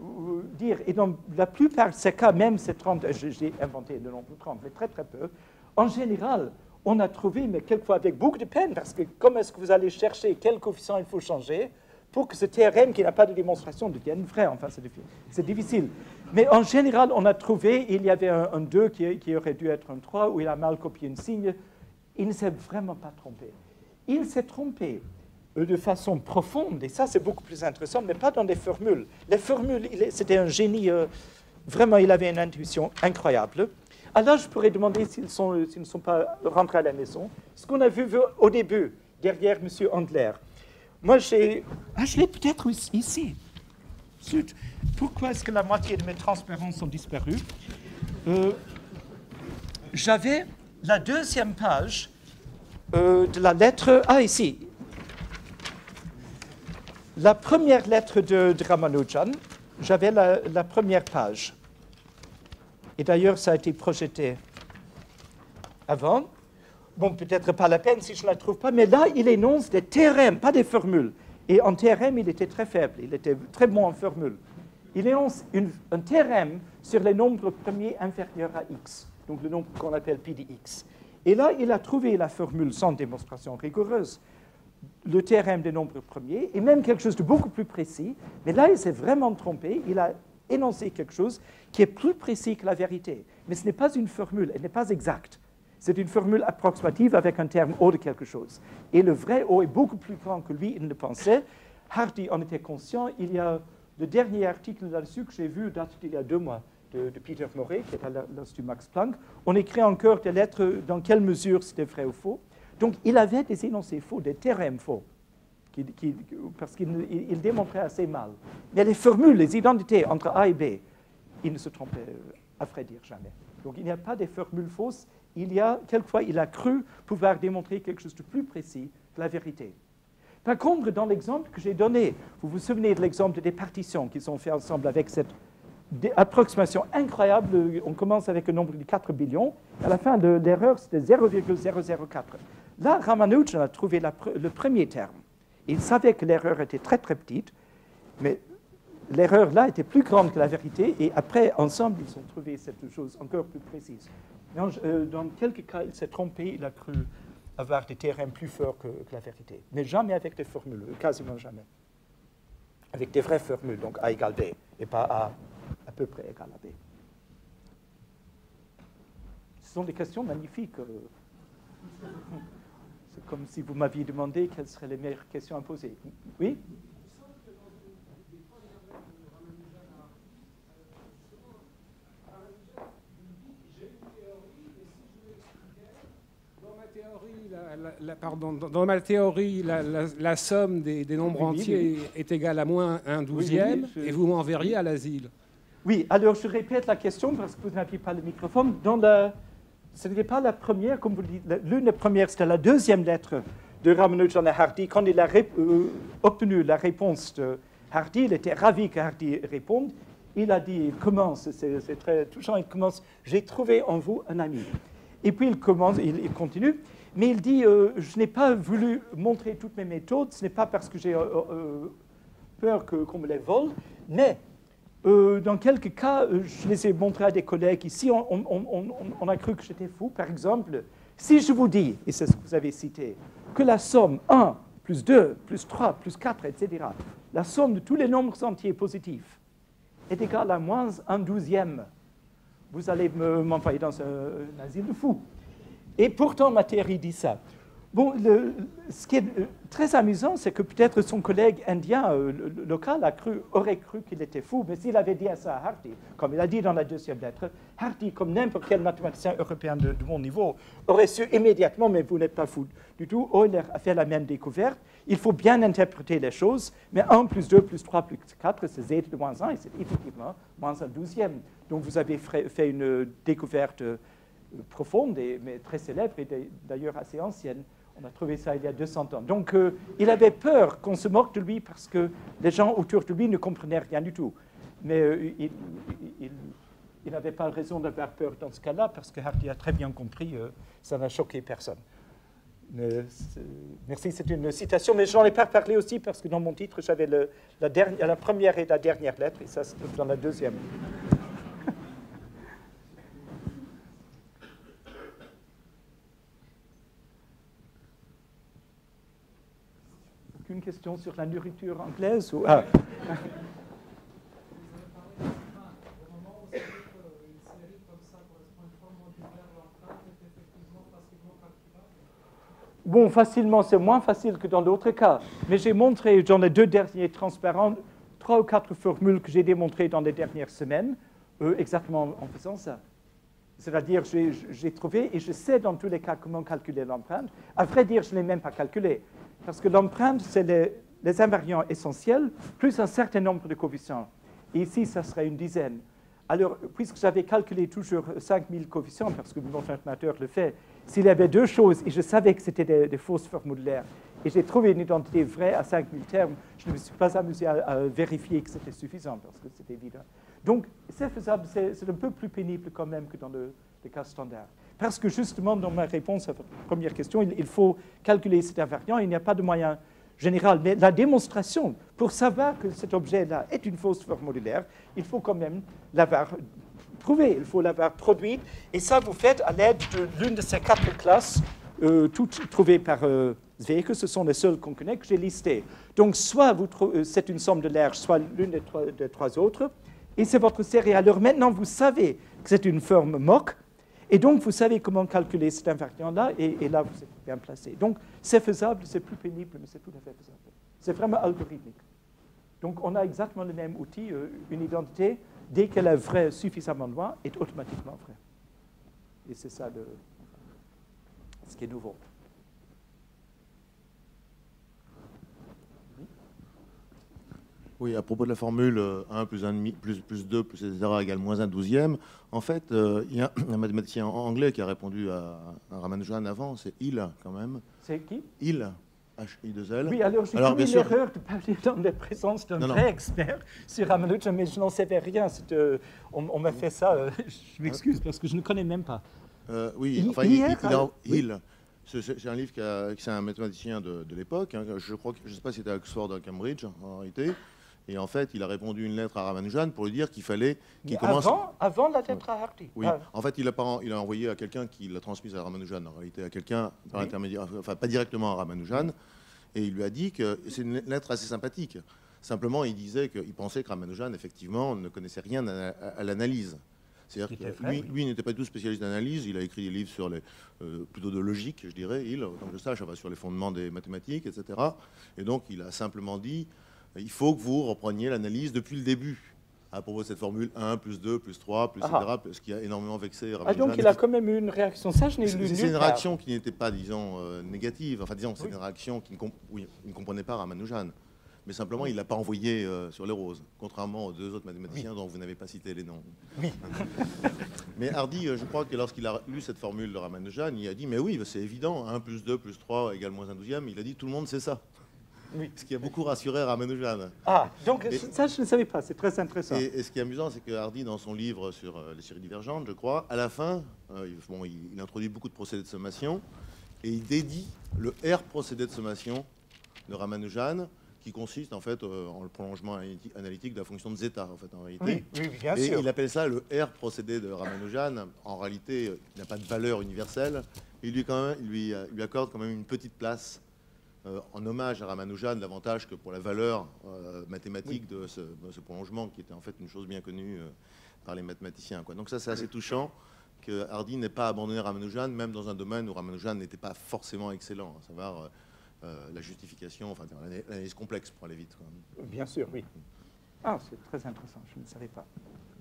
dire. Et dans la plupart de ces cas, même ces trente, j'ai inventé le nombre trente, mais très très peu, en général, on a trouvé, mais quelquefois avec beaucoup de peine, parce que comment est-ce que vous allez chercher quel coefficient il faut changer pour que ce théorème qui n'a pas de démonstration devienne vrai? Enfin, c'est difficile. Mais en général, on a trouvé, il y avait un, un deux qui, qui aurait dû être un trois, où il a mal copié une signe. Il ne s'est vraiment pas trompé. Il s'est trompé de façon profonde, et ça c'est beaucoup plus intéressant, mais pas dans les formules. Les formules, c'était un génie, euh, vraiment il avait une intuition incroyable. Alors je pourrais demander s'ils s'ils ne sont pas rentrés à la maison. Ce qu'on a vu au début, derrière M. Andler. Moi j'ai... Ah, je l'ai peut-être ici. Zut. Pourquoi est-ce que la moitié de mes transparences sont disparues? euh, J'avais la deuxième page Euh, de la lettre, ah ici, la première lettre de, de Ramanujan, j'avais la, la première page. Et d'ailleurs, ça a été projeté avant. Bon, peut-être pas la peine si je ne la trouve pas, mais là, il énonce des théorèmes, pas des formules. Et en théorème, il était très faible, il était très bon en formule. Il énonce une, un théorème sur les nombres premiers inférieurs à x, donc le nombre qu'on appelle P de x. Et là, il a trouvé la formule sans démonstration rigoureuse, le théorème des nombres premiers, et même quelque chose de beaucoup plus précis. Mais là, il s'est vraiment trompé. Il a énoncé quelque chose qui est plus précis que la vérité. Mais ce n'est pas une formule, elle n'est pas exacte. C'est une formule approximative avec un terme O de quelque chose. Et le vrai O est beaucoup plus grand que lui, il le pensait. Hardy en était conscient. Il y a le dernier article là-dessus que j'ai vu, date d'il y a deux mois. De, de Peter Morey, qui est à l'Institut Max Planck. On écrit encore des lettres dans quelle mesure c'était vrai ou faux. Donc, il avait des énoncés faux, des théorèmes faux. qui, qui, parce qu'il il, il démontrait assez mal. Mais les formules, les identités entre A et B, il ne se trompait, à vrai dire, jamais. Donc il n'y a pas de formules fausses. Il y a, quelquefois, il a cru pouvoir démontrer quelque chose de plus précis que la vérité. Par contre, dans l'exemple que j'ai donné, vous vous souvenez de l'exemple des partitions qu'ils ont fait ensemble avec cette approximation incroyable. On commence avec un nombre de quatre billions. À la fin, de l'erreur, c'était zéro virgule zéro zéro quatre. Là, Ramanujan a trouvé la, le premier terme. Il savait que l'erreur était très, très petite, mais l'erreur là était plus grande que la vérité. Et après, ensemble, ils ont trouvé cette chose encore plus précise. Dans, euh, dans quelques cas, il s'est trompé. Il a cru avoir des théorèmes plus forts que, que la vérité. Mais jamais avec des formules, quasiment jamais. Avec des vraies formules, donc A égale B, et pas A à peu près égal à B. Ce sont des questions magnifiques. C'est comme si vous m'aviez demandé quelles seraient les meilleures questions à poser. Oui? La, la, la, pardon, dans, dans ma théorie, la, la, la somme des, des nombres oui, entiers oui. est égale à moins un douzième, oui, oui, je... et vous m'enverriez à l'asile. Oui, alors je répète la question parce que vous n'aviez pas le microphone. Dans la... Ce n'était pas la première, comme vous dites, l'une des premières, c'était la deuxième lettre de Ramanujan à Hardy. Quand il a ré... euh, obtenu la réponse de Hardy, il était ravi que Hardy réponde. Il a dit, il commence, c'est très touchant, il commence, j'ai trouvé en vous un ami. Et puis il commence, il, il continue. Mais il dit, euh, je n'ai pas voulu montrer toutes mes méthodes, ce n'est pas parce que j'ai euh, euh, peur que, qu'on me les vole, mais euh, dans quelques cas, euh, je les ai montrés à des collègues ici, on, on, on, on a cru que j'étais fou. Par exemple, si je vous dis, et c'est ce que vous avez cité, que la somme un plus deux plus trois plus quatre, et cetera, la somme de tous les nombres entiers positifs est égale à moins un douzième, vous allez m'envoyer dans un, un asile de fous. Et pourtant, ma théorie dit ça. Bon, le, ce qui est très amusant, c'est que peut-être son collègue indien euh, local a cru, aurait cru qu'il était fou, mais s'il avait dit à ça à Hardy, comme il a dit dans la deuxième lettre, Hardy, comme n'importe quel mathématicien européen de, de mon niveau, aurait su immédiatement, mais vous n'êtes pas fou du tout, Euler a fait la même découverte, il faut bien interpréter les choses, mais un plus deux plus trois plus quatre, c'est z de moins un, et c'est effectivement moins un douzième. Donc vous avez fait une découverte profonde, et, mais très célèbre, et d'ailleurs assez ancienne. On a trouvé ça il y a deux cents ans. Donc, euh, il avait peur qu'on se moque de lui parce que les gens autour de lui ne comprenaient rien du tout. Mais euh, il, il, il n'avait pas raison d'avoir peur dans ce cas-là parce que Hardy a très bien compris, euh, ça n'a choqué personne. Euh, merci, c'est une citation, mais je n'en ai pas parlé aussi parce que dans mon titre, j'avais la, la première et la dernière lettre, et ça, c'est dans la deuxième. Une question sur la nourriture anglaise ou... ah. Bon, facilement, c'est moins facile que dans d'autres cas. Mais j'ai montré dans les deux derniers transparents trois ou quatre formules que j'ai démontrées dans les dernières semaines, euh, exactement en faisant ça. C'est-à-dire, j'ai trouvé, et je sais dans tous les cas comment calculer l'empreinte. À vrai dire, je ne l'ai même pas calculé. Parce que l'empreinte, c'est les, les invariants essentiels, plus un certain nombre de coefficients. Et ici, ça serait une dizaine. Alors, puisque j'avais calculé toujours cinq mille coefficients, parce que mon ordinateur le fait, s'il y avait deux choses, et je savais que c'était des, des fausses formulaires, et j'ai trouvé une identité vraie à cinq mille termes, je ne me suis pas amusé à, à vérifier que c'était suffisant, parce que c'était évident. Donc, c'est faisable, c'est un peu plus pénible quand même que dans le, le cas standard. Parce que justement, dans ma réponse à votre première question, il, il faut calculer cet invariant, il n'y a pas de moyen général. Mais la démonstration, pour savoir que cet objet-là est une fausse formulaire, il faut quand même l'avoir prouvée, il faut l'avoir produite. Et ça, vous faites à l'aide de l'une de ces quatre classes, euh, toutes trouvées par euh, Zweig, ce sont les seules qu'on connaît, que j'ai listées. Donc, soit euh, c'est une somme de Lerge, soit l'une des trois, des trois autres, et c'est votre série. Alors maintenant, vous savez que c'est une forme moque, et donc, vous savez comment calculer cet invariant-là, et, et là, vous êtes bien placé. Donc, c'est faisable, c'est plus pénible, mais c'est tout à fait faisable. C'est vraiment algorithmique. Donc, on a exactement le même outil, euh, une identité, dès qu'elle est vraie suffisamment loin, est automatiquement vraie. Et c'est ça le, ce qui est nouveau. Oui, à propos de la formule euh, un plus un demi, plus, plus deux, plus et cetera égale moins un douzième, en fait, euh, il y a un mathématicien anglais qui a répondu à, à Ramanujan avant, c'est Hill, quand même. C'est qui? Hill, H I deux L. Oui, alors j'ai commis l'erreur de parler dans la présence d'un vrai expert sur Ramanujan, mais je n'en savais rien. Euh, on on m'a fait ça, euh, je m'excuse, parce que je ne connais même pas. Euh, oui, Hi- enfin, il, hier, il, il a, oui. Hill. C'est c'est un livre qui a- qui c'est un mathématicien de, de l'époque. Hein, je crois que je ne sais pas si c'était à Oxford ou à Cambridge en réalité. Et en fait, il a répondu une lettre à Ramanujan pour lui dire qu'il fallait qu'il commence. Avant, avant la lettre à Hardy. Oui. Ah. En fait, il a, pas, il a envoyé à quelqu'un qui l'a transmise à Ramanujan. En réalité, à quelqu'un par Oui. intermédiaire, enfin pas directement à Ramanujan. Et il lui a dit que c'est une lettre assez sympathique. Simplement, il disait qu'il pensait que Ramanujan, effectivement, ne connaissait rien à, à- à l'analyse. C'est-à-dire C'était que vrai, lui, oui. lui n'était pas du tout spécialiste d'analyse. Il a écrit des livres sur les, euh, plutôt de logique, je dirais, il, autant que je sache, enfin, sur les fondements des mathématiques, et cetera. Et donc, il a simplement dit, il faut que vous repreniez l'analyse depuis le début, à propos de cette formule un plus deux plus trois, plus et cetera, ce qui a énormément vexé Ah, Ramanujan. donc il a quand même eu une réaction. Ça, je n'ai lu C'est c'est nulle une part. réaction qui n'était pas, disons, euh, négative. Enfin, disons, c'est Oui. une réaction qui ne, comp- oui, il ne comprenait pas Ramanujan. Mais simplement, il ne l'a pas envoyé euh, sur les roses, contrairement aux deux autres mathématiciens dont vous n'avez pas cité les noms. Oui. Mais Hardy, euh, je crois que lorsqu'il a lu cette formule de Ramanujan, il a dit, mais oui, c'est évident, un plus deux plus trois égale moins un douzième. Il a dit, tout le monde sait ça. Oui. Ce qui a beaucoup rassuré Ramanujan. Ah, donc Et- ça, je ne savais pas. C'est très intéressant. Et, et ce qui est amusant, c'est que Hardy, dans son livre sur euh, les séries divergentes, je crois, à la fin, euh, il, bon, il, il introduit beaucoup de procédés de sommation et il dédie le R procédé de sommation de Ramanujan, qui consiste en fait euh, en le prolongement analyti- analytique de la fonction de zeta, en fait, en réalité. Oui, oui, oui, bien Et sûr. il appelle ça le R procédé de Ramanujan. En réalité, euh, il n'a pas de valeur universelle. Il lui, quand même, il lui, euh, il lui accorde quand même une petite place euh, en hommage à Ramanujan, davantage que pour la valeur euh, mathématique de, ce, de ce prolongement, qui était en fait une chose bien connue euh, par les mathématiciens, quoi. Donc ça, c'est assez touchant que Hardy n'ait pas abandonné Ramanujan, même dans un domaine où Ramanujan n'était pas forcément excellent, à savoir euh, euh, la justification, enfin l'ana- l'analyse complexe pour aller vite, quoi. Bien sûr, oui. Ah, c'est très intéressant. Je ne savais pas.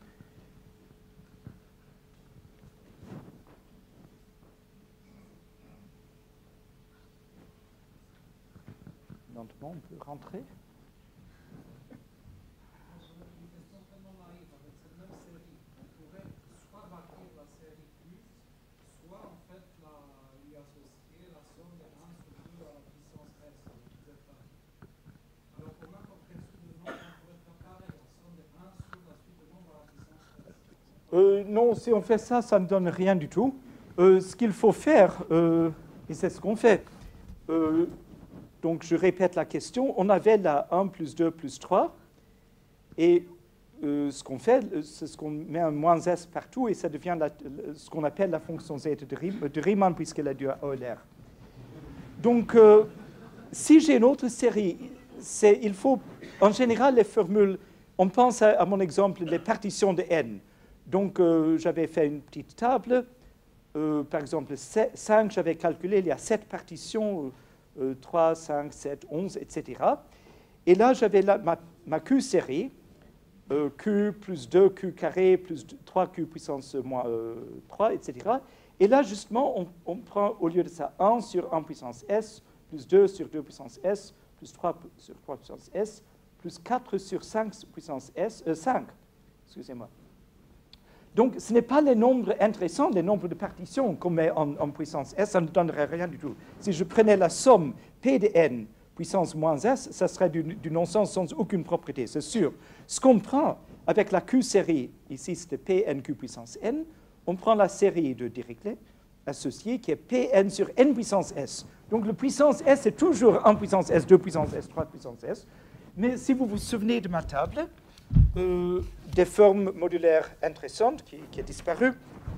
Lentement, on peut rentrer. Une question tellement naïve avec cette même série. On pourrait soit marquer la série plus, soit en fait la, lui associer la somme de un sur deux à la puissance S avec zeta. Alors pour ma compréhension de nombre, on pourrait faire pareil, la somme de un sur la suite de nombre à la puissance S. Euh, non, si on fait ça, ça ne donne rien du tout. Euh, ce qu'il faut faire, euh, et c'est ce qu'on fait, euh, donc je répète la question, on avait la un plus deux plus trois, et euh, ce qu'on fait, c'est ce qu'on met un moins S partout, et ça devient la- ce qu'on appelle la fonction Z de, Riemann, de Riemann, puisqu'elle a du Euler. Donc, euh, si j'ai une autre série, c'est, il faut, en général, les formules, on pense à, à mon exemple, les partitions de n. Donc, euh, j'avais fait une petite table. Euh, par exemple, cinq, j'avais calculé, il y a sept partitions, euh, trois, cinq, sept, onze, et cetera. Et là, j'avais la- ma, ma Q-série, euh, Q plus deux Q carré plus trois Q puissance moins euh, trois, et cetera. Et là, justement, on, on prend, au lieu de ça, un sur un puissance S, plus deux sur deux puissance S, plus trois sur trois puissance S, plus quatre sur cinq puissance S, euh, cinq, excusez-moi. Donc, ce n'est pas les nombres intéressants, les nombres de partitions qu'on met en, en puissance S, ça ne donnerait rien du tout. Si je prenais la somme P de n puissance moins S, ça serait du, du non-sens sans aucune propriété, c'est sûr. Ce qu'on prend avec la Q-série, ici c'était P n Q puissance n, on prend la série de Dirichlet associée qui est P n sur n puissance S. Donc, le puissance S est toujours un puissance S, deux puissance S, trois puissance S. Mais si vous vous souvenez de ma table, Euh, des formes modulaires intéressantes qui, qui a disparu.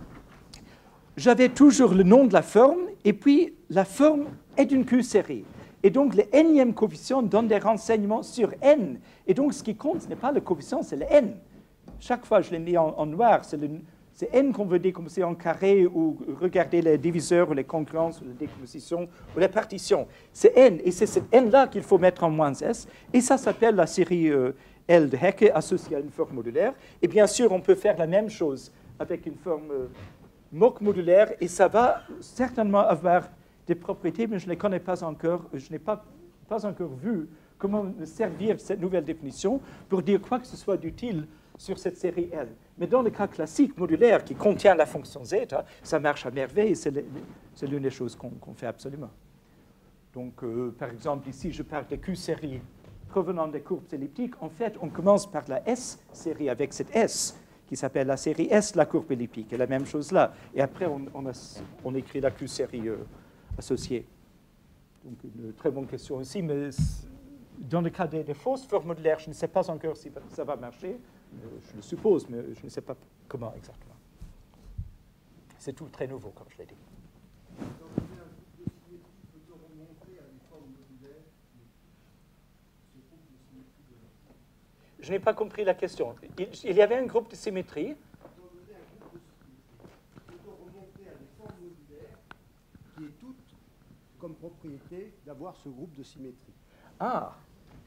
J'avais toujours le nom de la forme, et puis la forme est une Q-série. Et donc, le nème coefficient donne des renseignements sur n. Et donc, ce qui compte, ce n'est pas le coefficient, c'est le n. Chaque fois, je l'ai mis en, en noir, c'est, le, c'est n qu'on veut décomposer en carré, ou regarder les diviseurs, ou les concurrences, ou les décompositions, ou les partitions. C'est n, et c'est cet n-là qu'il faut mettre en moins s. Et ça s'appelle la série euh, L de Hecke associée à une forme modulaire. Et bien sûr, on peut faire la même chose avec une forme euh, mock modulaire, et ça va certainement avoir des propriétés, mais je ne les connais pas encore. Je n'ai pas, pas encore vu comment me servir cette nouvelle définition pour dire quoi que ce soit d'utile sur cette série L. Mais dans le cas classique modulaire qui contient la fonction z, ça marche à merveille, c'est l'une des choses qu'on qu'on fait absolument. Donc, euh, par exemple, ici, je parle de Q-série provenant des courbes elliptiques. En fait, on commence par la S-série avec cette S, qui s'appelle la série S, la courbe elliptique, et la même chose là. Et après, on, on, a, on écrit la Q-série euh, associée. Donc, une très bonne question aussi, mais dans le cas des, des fausses formes modulaires, je ne sais pas encore si ça va marcher. Je le suppose, mais je ne sais pas comment exactement. C'est tout très nouveau, comme je l'ai dit. Je n'ai pas compris la question. Il, il y avait un groupe de symétrie. Qui est toute comme propriété d'avoir ce groupe de symétrie. Ah.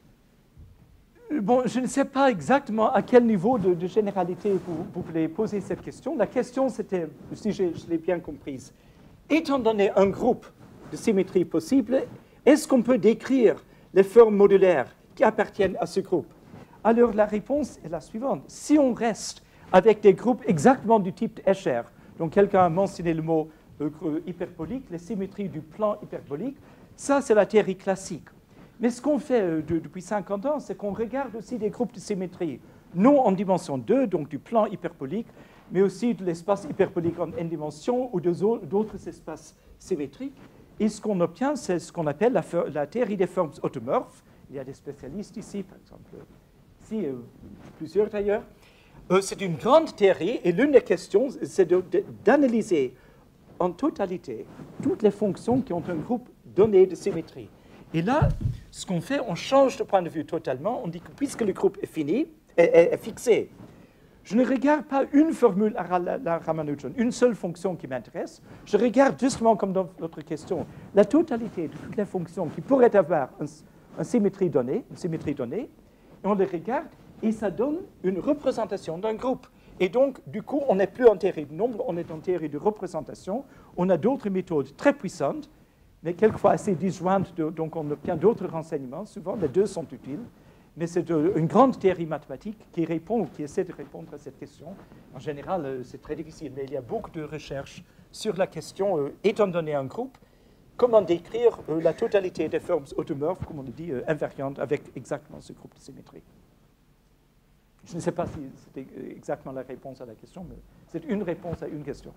Bon, je ne sais pas exactement à quel niveau de, de généralité vous, vous voulez poser cette question. La question, c'était, si je, je l'ai bien comprise, étant donné un groupe de symétrie possible, est-ce qu'on peut décrire les formes modulaires qui appartiennent à ce groupe? Alors, la réponse est la suivante. Si on reste avec des groupes exactement du type de Escher, donc quelqu'un a mentionné le mot euh, hyperbolique, les symétries du plan hyperbolique, ça, c'est la théorie classique. Mais ce qu'on fait euh, de, depuis cinquante ans, c'est qu'on regarde aussi des groupes de symétrie, non en dimension deux, donc du plan hyperbolique, mais aussi de l'espace hyperbolique en n dimensions ou d'autres espaces symétriques. Et ce qu'on obtient, c'est ce qu'on appelle la, la théorie des formes automorphes. Il y a des spécialistes ici, par exemple, ici, euh, plusieurs d'ailleurs. Euh, c'est une grande théorie, et l'une des questions, c'est d'analyser en totalité toutes les fonctions qui ont un groupe donné de symétrie. Et là, ce qu'on fait, on change de point de vue totalement. On dit que puisque le groupe est fini, est, est, est fixé, je ne regarde pas une formule à la, la Ramanujan, une seule fonction qui m'intéresse. Je regarde justement, comme dans votre question, la totalité de toutes les fonctions qui pourraient avoir un, un symétrie donnée, une symétrie donnée, et on les regarde, et ça donne une représentation d'un groupe. Et donc, du coup, on n'est plus en théorie de nombre, on est en théorie de représentation. On a d'autres méthodes très puissantes, mais quelquefois assez disjointes, de, donc on obtient d'autres renseignements. Souvent, les deux sont utiles. Mais c'est une grande théorie mathématique qui répond, qui essaie de répondre à cette question. En général, c'est très difficile, mais il y a beaucoup de recherches sur la question, euh, étant donné un groupe, comment décrire euh, la totalité des formes automorphes, comme on le dit, euh, invariantes, avec exactement ce groupe de symétrie. Je ne sais pas si c'était exactement la réponse à la question, mais c'est une réponse à une question.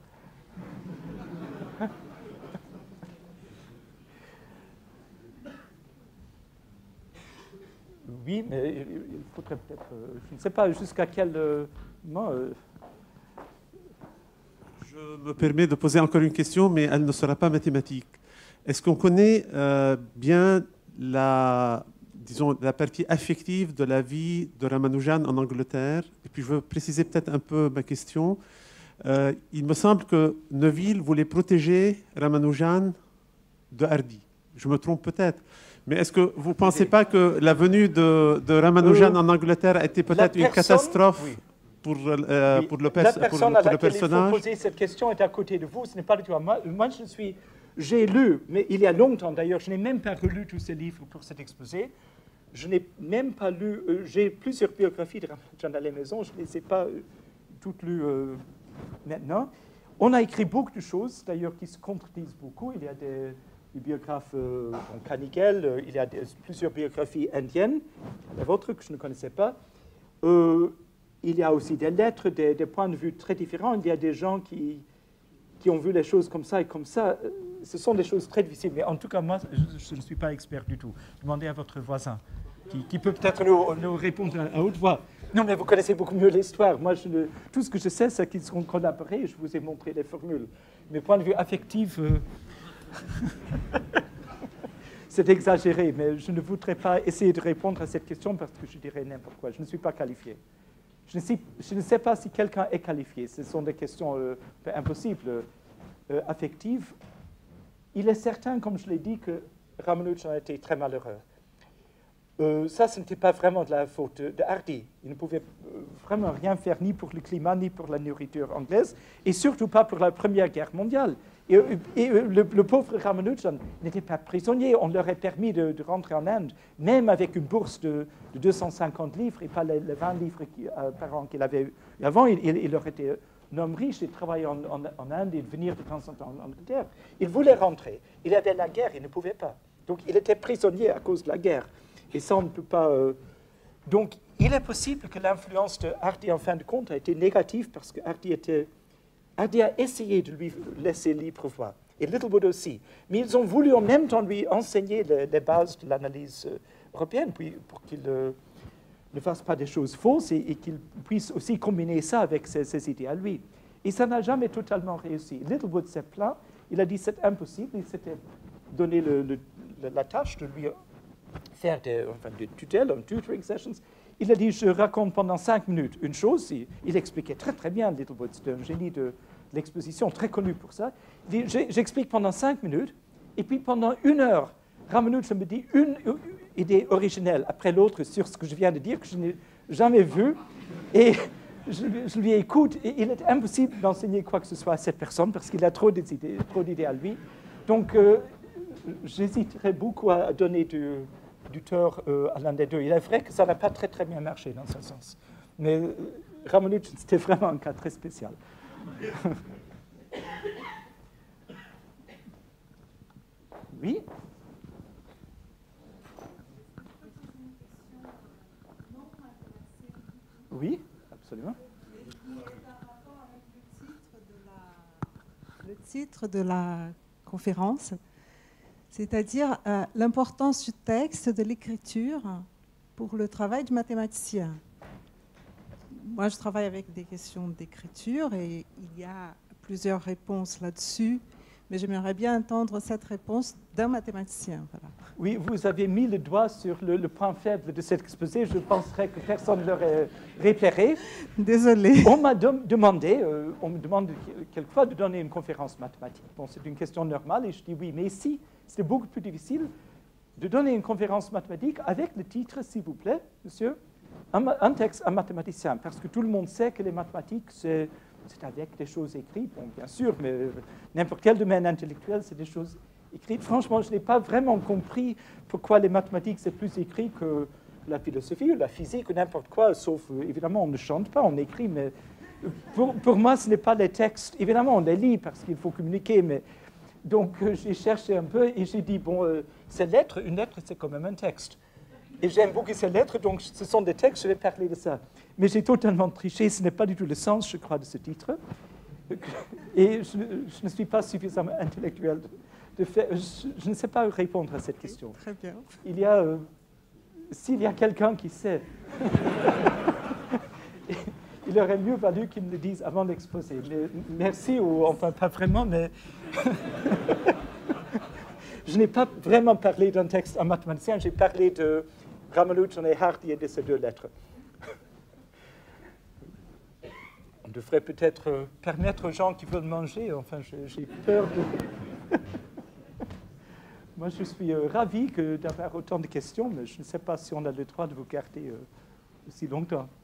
Oui, mais il faudrait peut-être... Euh, je ne sais pas jusqu'à quel euh, moment... Euh... Je me permets de poser encore une question, mais elle ne sera pas mathématique. Est-ce qu'on connaît euh, bien la, disons, la partie affective de la vie de Ramanujan en Angleterre? Et puis je veux préciser peut-être un peu ma question. Euh, il me semble que Neville voulait protéger Ramanujan de Hardy. Je me trompe peut-être. Mais est-ce que vous ne pensez pas que la venue de, de Ramanujan euh, en Angleterre a été peut-être une catastrophe oui. pour, euh, oui. pour le, pers pour, pour le personnage? La personne à laquelle il faut poser cette question est à côté de vous. Ce n'est pas du tout à moi. Moi, je suis... J'ai lu, mais il y a longtemps d'ailleurs, je n'ai même pas relu tous ces livres pour cet exposé. Je n'ai même pas lu... Euh, J'ai plusieurs biographies de Ramanujan à la maison. Je ne les ai pas euh, toutes lues euh, maintenant. On a écrit beaucoup de choses, d'ailleurs, qui se contredisent beaucoup. Il y a des... des biographes euh, Kanigel, euh, il y a des, plusieurs biographies indiennes, la vôtre que je ne connaissais pas. Euh, il y a aussi des lettres, des, des points de vue très différents. Il y a des gens qui, qui ont vu les choses comme ça et comme ça. Ce sont des choses très difficiles. Mais en tout cas, moi, je, je ne suis pas expert du tout. Demandez à votre voisin, qui, qui peut peut-être nous, nous répondre à, à haute voix. Non, mais vous connaissez beaucoup mieux l'histoire. Moi, je ne, tout ce que je sais, c'est qu'ils sont collaborés. Je vous ai montré les formules. Mes points de vue affectifs... Euh, c'est exagéré, mais je ne voudrais pas essayer de répondre à cette question parce que je dirais n'importe quoi. Je ne suis pas qualifié. Je ne sais, je ne sais pas si quelqu'un est qualifié. Ce sont des questions euh, impossibles, euh, affectives. Il est certain, comme je l'ai dit, que Ramanujan a été très malheureux. Euh, ça, ce n'était pas vraiment de la faute de Hardy. Il ne pouvait euh, vraiment rien faire, ni pour le climat, ni pour la nourriture anglaise, et surtout pas pour la Première Guerre mondiale. Et, et le, le pauvre Ramanujan n'était pas prisonnier. On leur a permis de, de rentrer en Inde, même avec une bourse de, de deux cent cinquante livres et pas les, les vingt livres qui, euh, par an qu'il avait eu avant. Il, il, il aurait été un homme riche et travailler en, en, en Inde et venir de temps en temps en Angleterre. Il voulait rentrer. Il avait la guerre, il ne pouvait pas. Donc il était prisonnier à cause de la guerre. Et ça, on ne peut pas... Euh... Donc il est possible que l'influence de Hardy, en fin de compte, a été négative parce que Hardy était... Hardy a essayé de lui laisser libre voie, et Littlewood aussi. Mais ils ont voulu en même temps lui enseigner les, les bases de l'analyse européenne puis pour qu'il euh, ne fasse pas des choses fausses et, et qu'il puisse aussi combiner ça avec ses, ses idées à lui. Et ça n'a jamais totalement réussi. Littlewood s'est plaint, il a dit c'est impossible, il s'était donné le, le, la tâche de lui faire des, enfin, des tutelles, un tutoring sessions. Il a dit, je raconte pendant cinq minutes une chose. Il, il expliquait très, très bien, Littlewood. C'était un génie de l'exposition, très connu pour ça. Il dit, j'explique pendant cinq minutes, et puis pendant une heure, Ramanujan me dit une, une idée originelle après l'autre sur ce que je viens de dire, que je n'ai jamais vu. Et je, je lui écoute, et il est impossible d'enseigner quoi que ce soit à cette personne, parce qu'il a trop d'idées, trop d'idées à lui. Donc, euh, j'hésiterais beaucoup à donner du... du tort euh, à l'un des deux. Il est vrai que ça n'a pas très, très bien marché dans ce sens. Mais euh, Ramanujan, c'était vraiment un cas très spécial. Oui? Oui, absolument. Le titre de la conférence, c'est-à-dire euh, l'importance du texte, de l'écriture pour le travail du mathématicien. Moi, je travaille avec des questions d'écriture et il y a plusieurs réponses là-dessus, mais j'aimerais bien entendre cette réponse d'un mathématicien. Voilà. Oui, vous avez mis le doigt sur le, le point faible de cet exposé. Je penserais que personne ne l'aurait repéré. Désolée. On m'a de demandé, euh, on me demande quelquefois de donner une conférence mathématique. Bon, c'est une question normale et je dis oui, mais ici, c'est beaucoup plus difficile de donner une conférence mathématique avec le titre, s'il vous plaît, monsieur, un, un texte, un mathématicien, parce que tout le monde sait que les mathématiques, c'est avec des choses écrites, bon, bien sûr, mais n'importe quel domaine intellectuel, c'est des choses écrites. Franchement, je n'ai pas vraiment compris pourquoi les mathématiques, c'est plus écrit que la philosophie ou la physique ou n'importe quoi, sauf, évidemment, on ne chante pas, on écrit, mais pour, pour moi, ce n'est pas les textes. Évidemment, on les lit parce qu'il faut communiquer, mais donc euh, j'ai cherché un peu et j'ai dit, bon, euh, ces lettres, une lettre, c'est quand même un texte. Et j'aime beaucoup ces lettres, donc ce sont des textes, je vais parler de ça. Mais j'ai totalement triché, ce n'est pas du tout le sens, je crois, de ce titre. Et je, je ne suis pas suffisamment intellectuel de, de faire... Je, je ne sais pas répondre à cette question. Très bien. Il y a... Euh, s'il y a quelqu'un qui sait, il aurait mieux valu qu'il me le dise avant l'exposé. Mais merci, ou enfin pas vraiment, mais... Je n'ai pas vraiment parlé d'un texte en mathématicien, j'ai parlé de Ramanujan et Hardy et de ces deux lettres. On devrait peut-être permettre aux gens qui veulent manger, enfin j'ai peur de... Moi je suis euh, ravi d'avoir autant de questions, mais je ne sais pas si on a le droit de vous garder euh, aussi longtemps.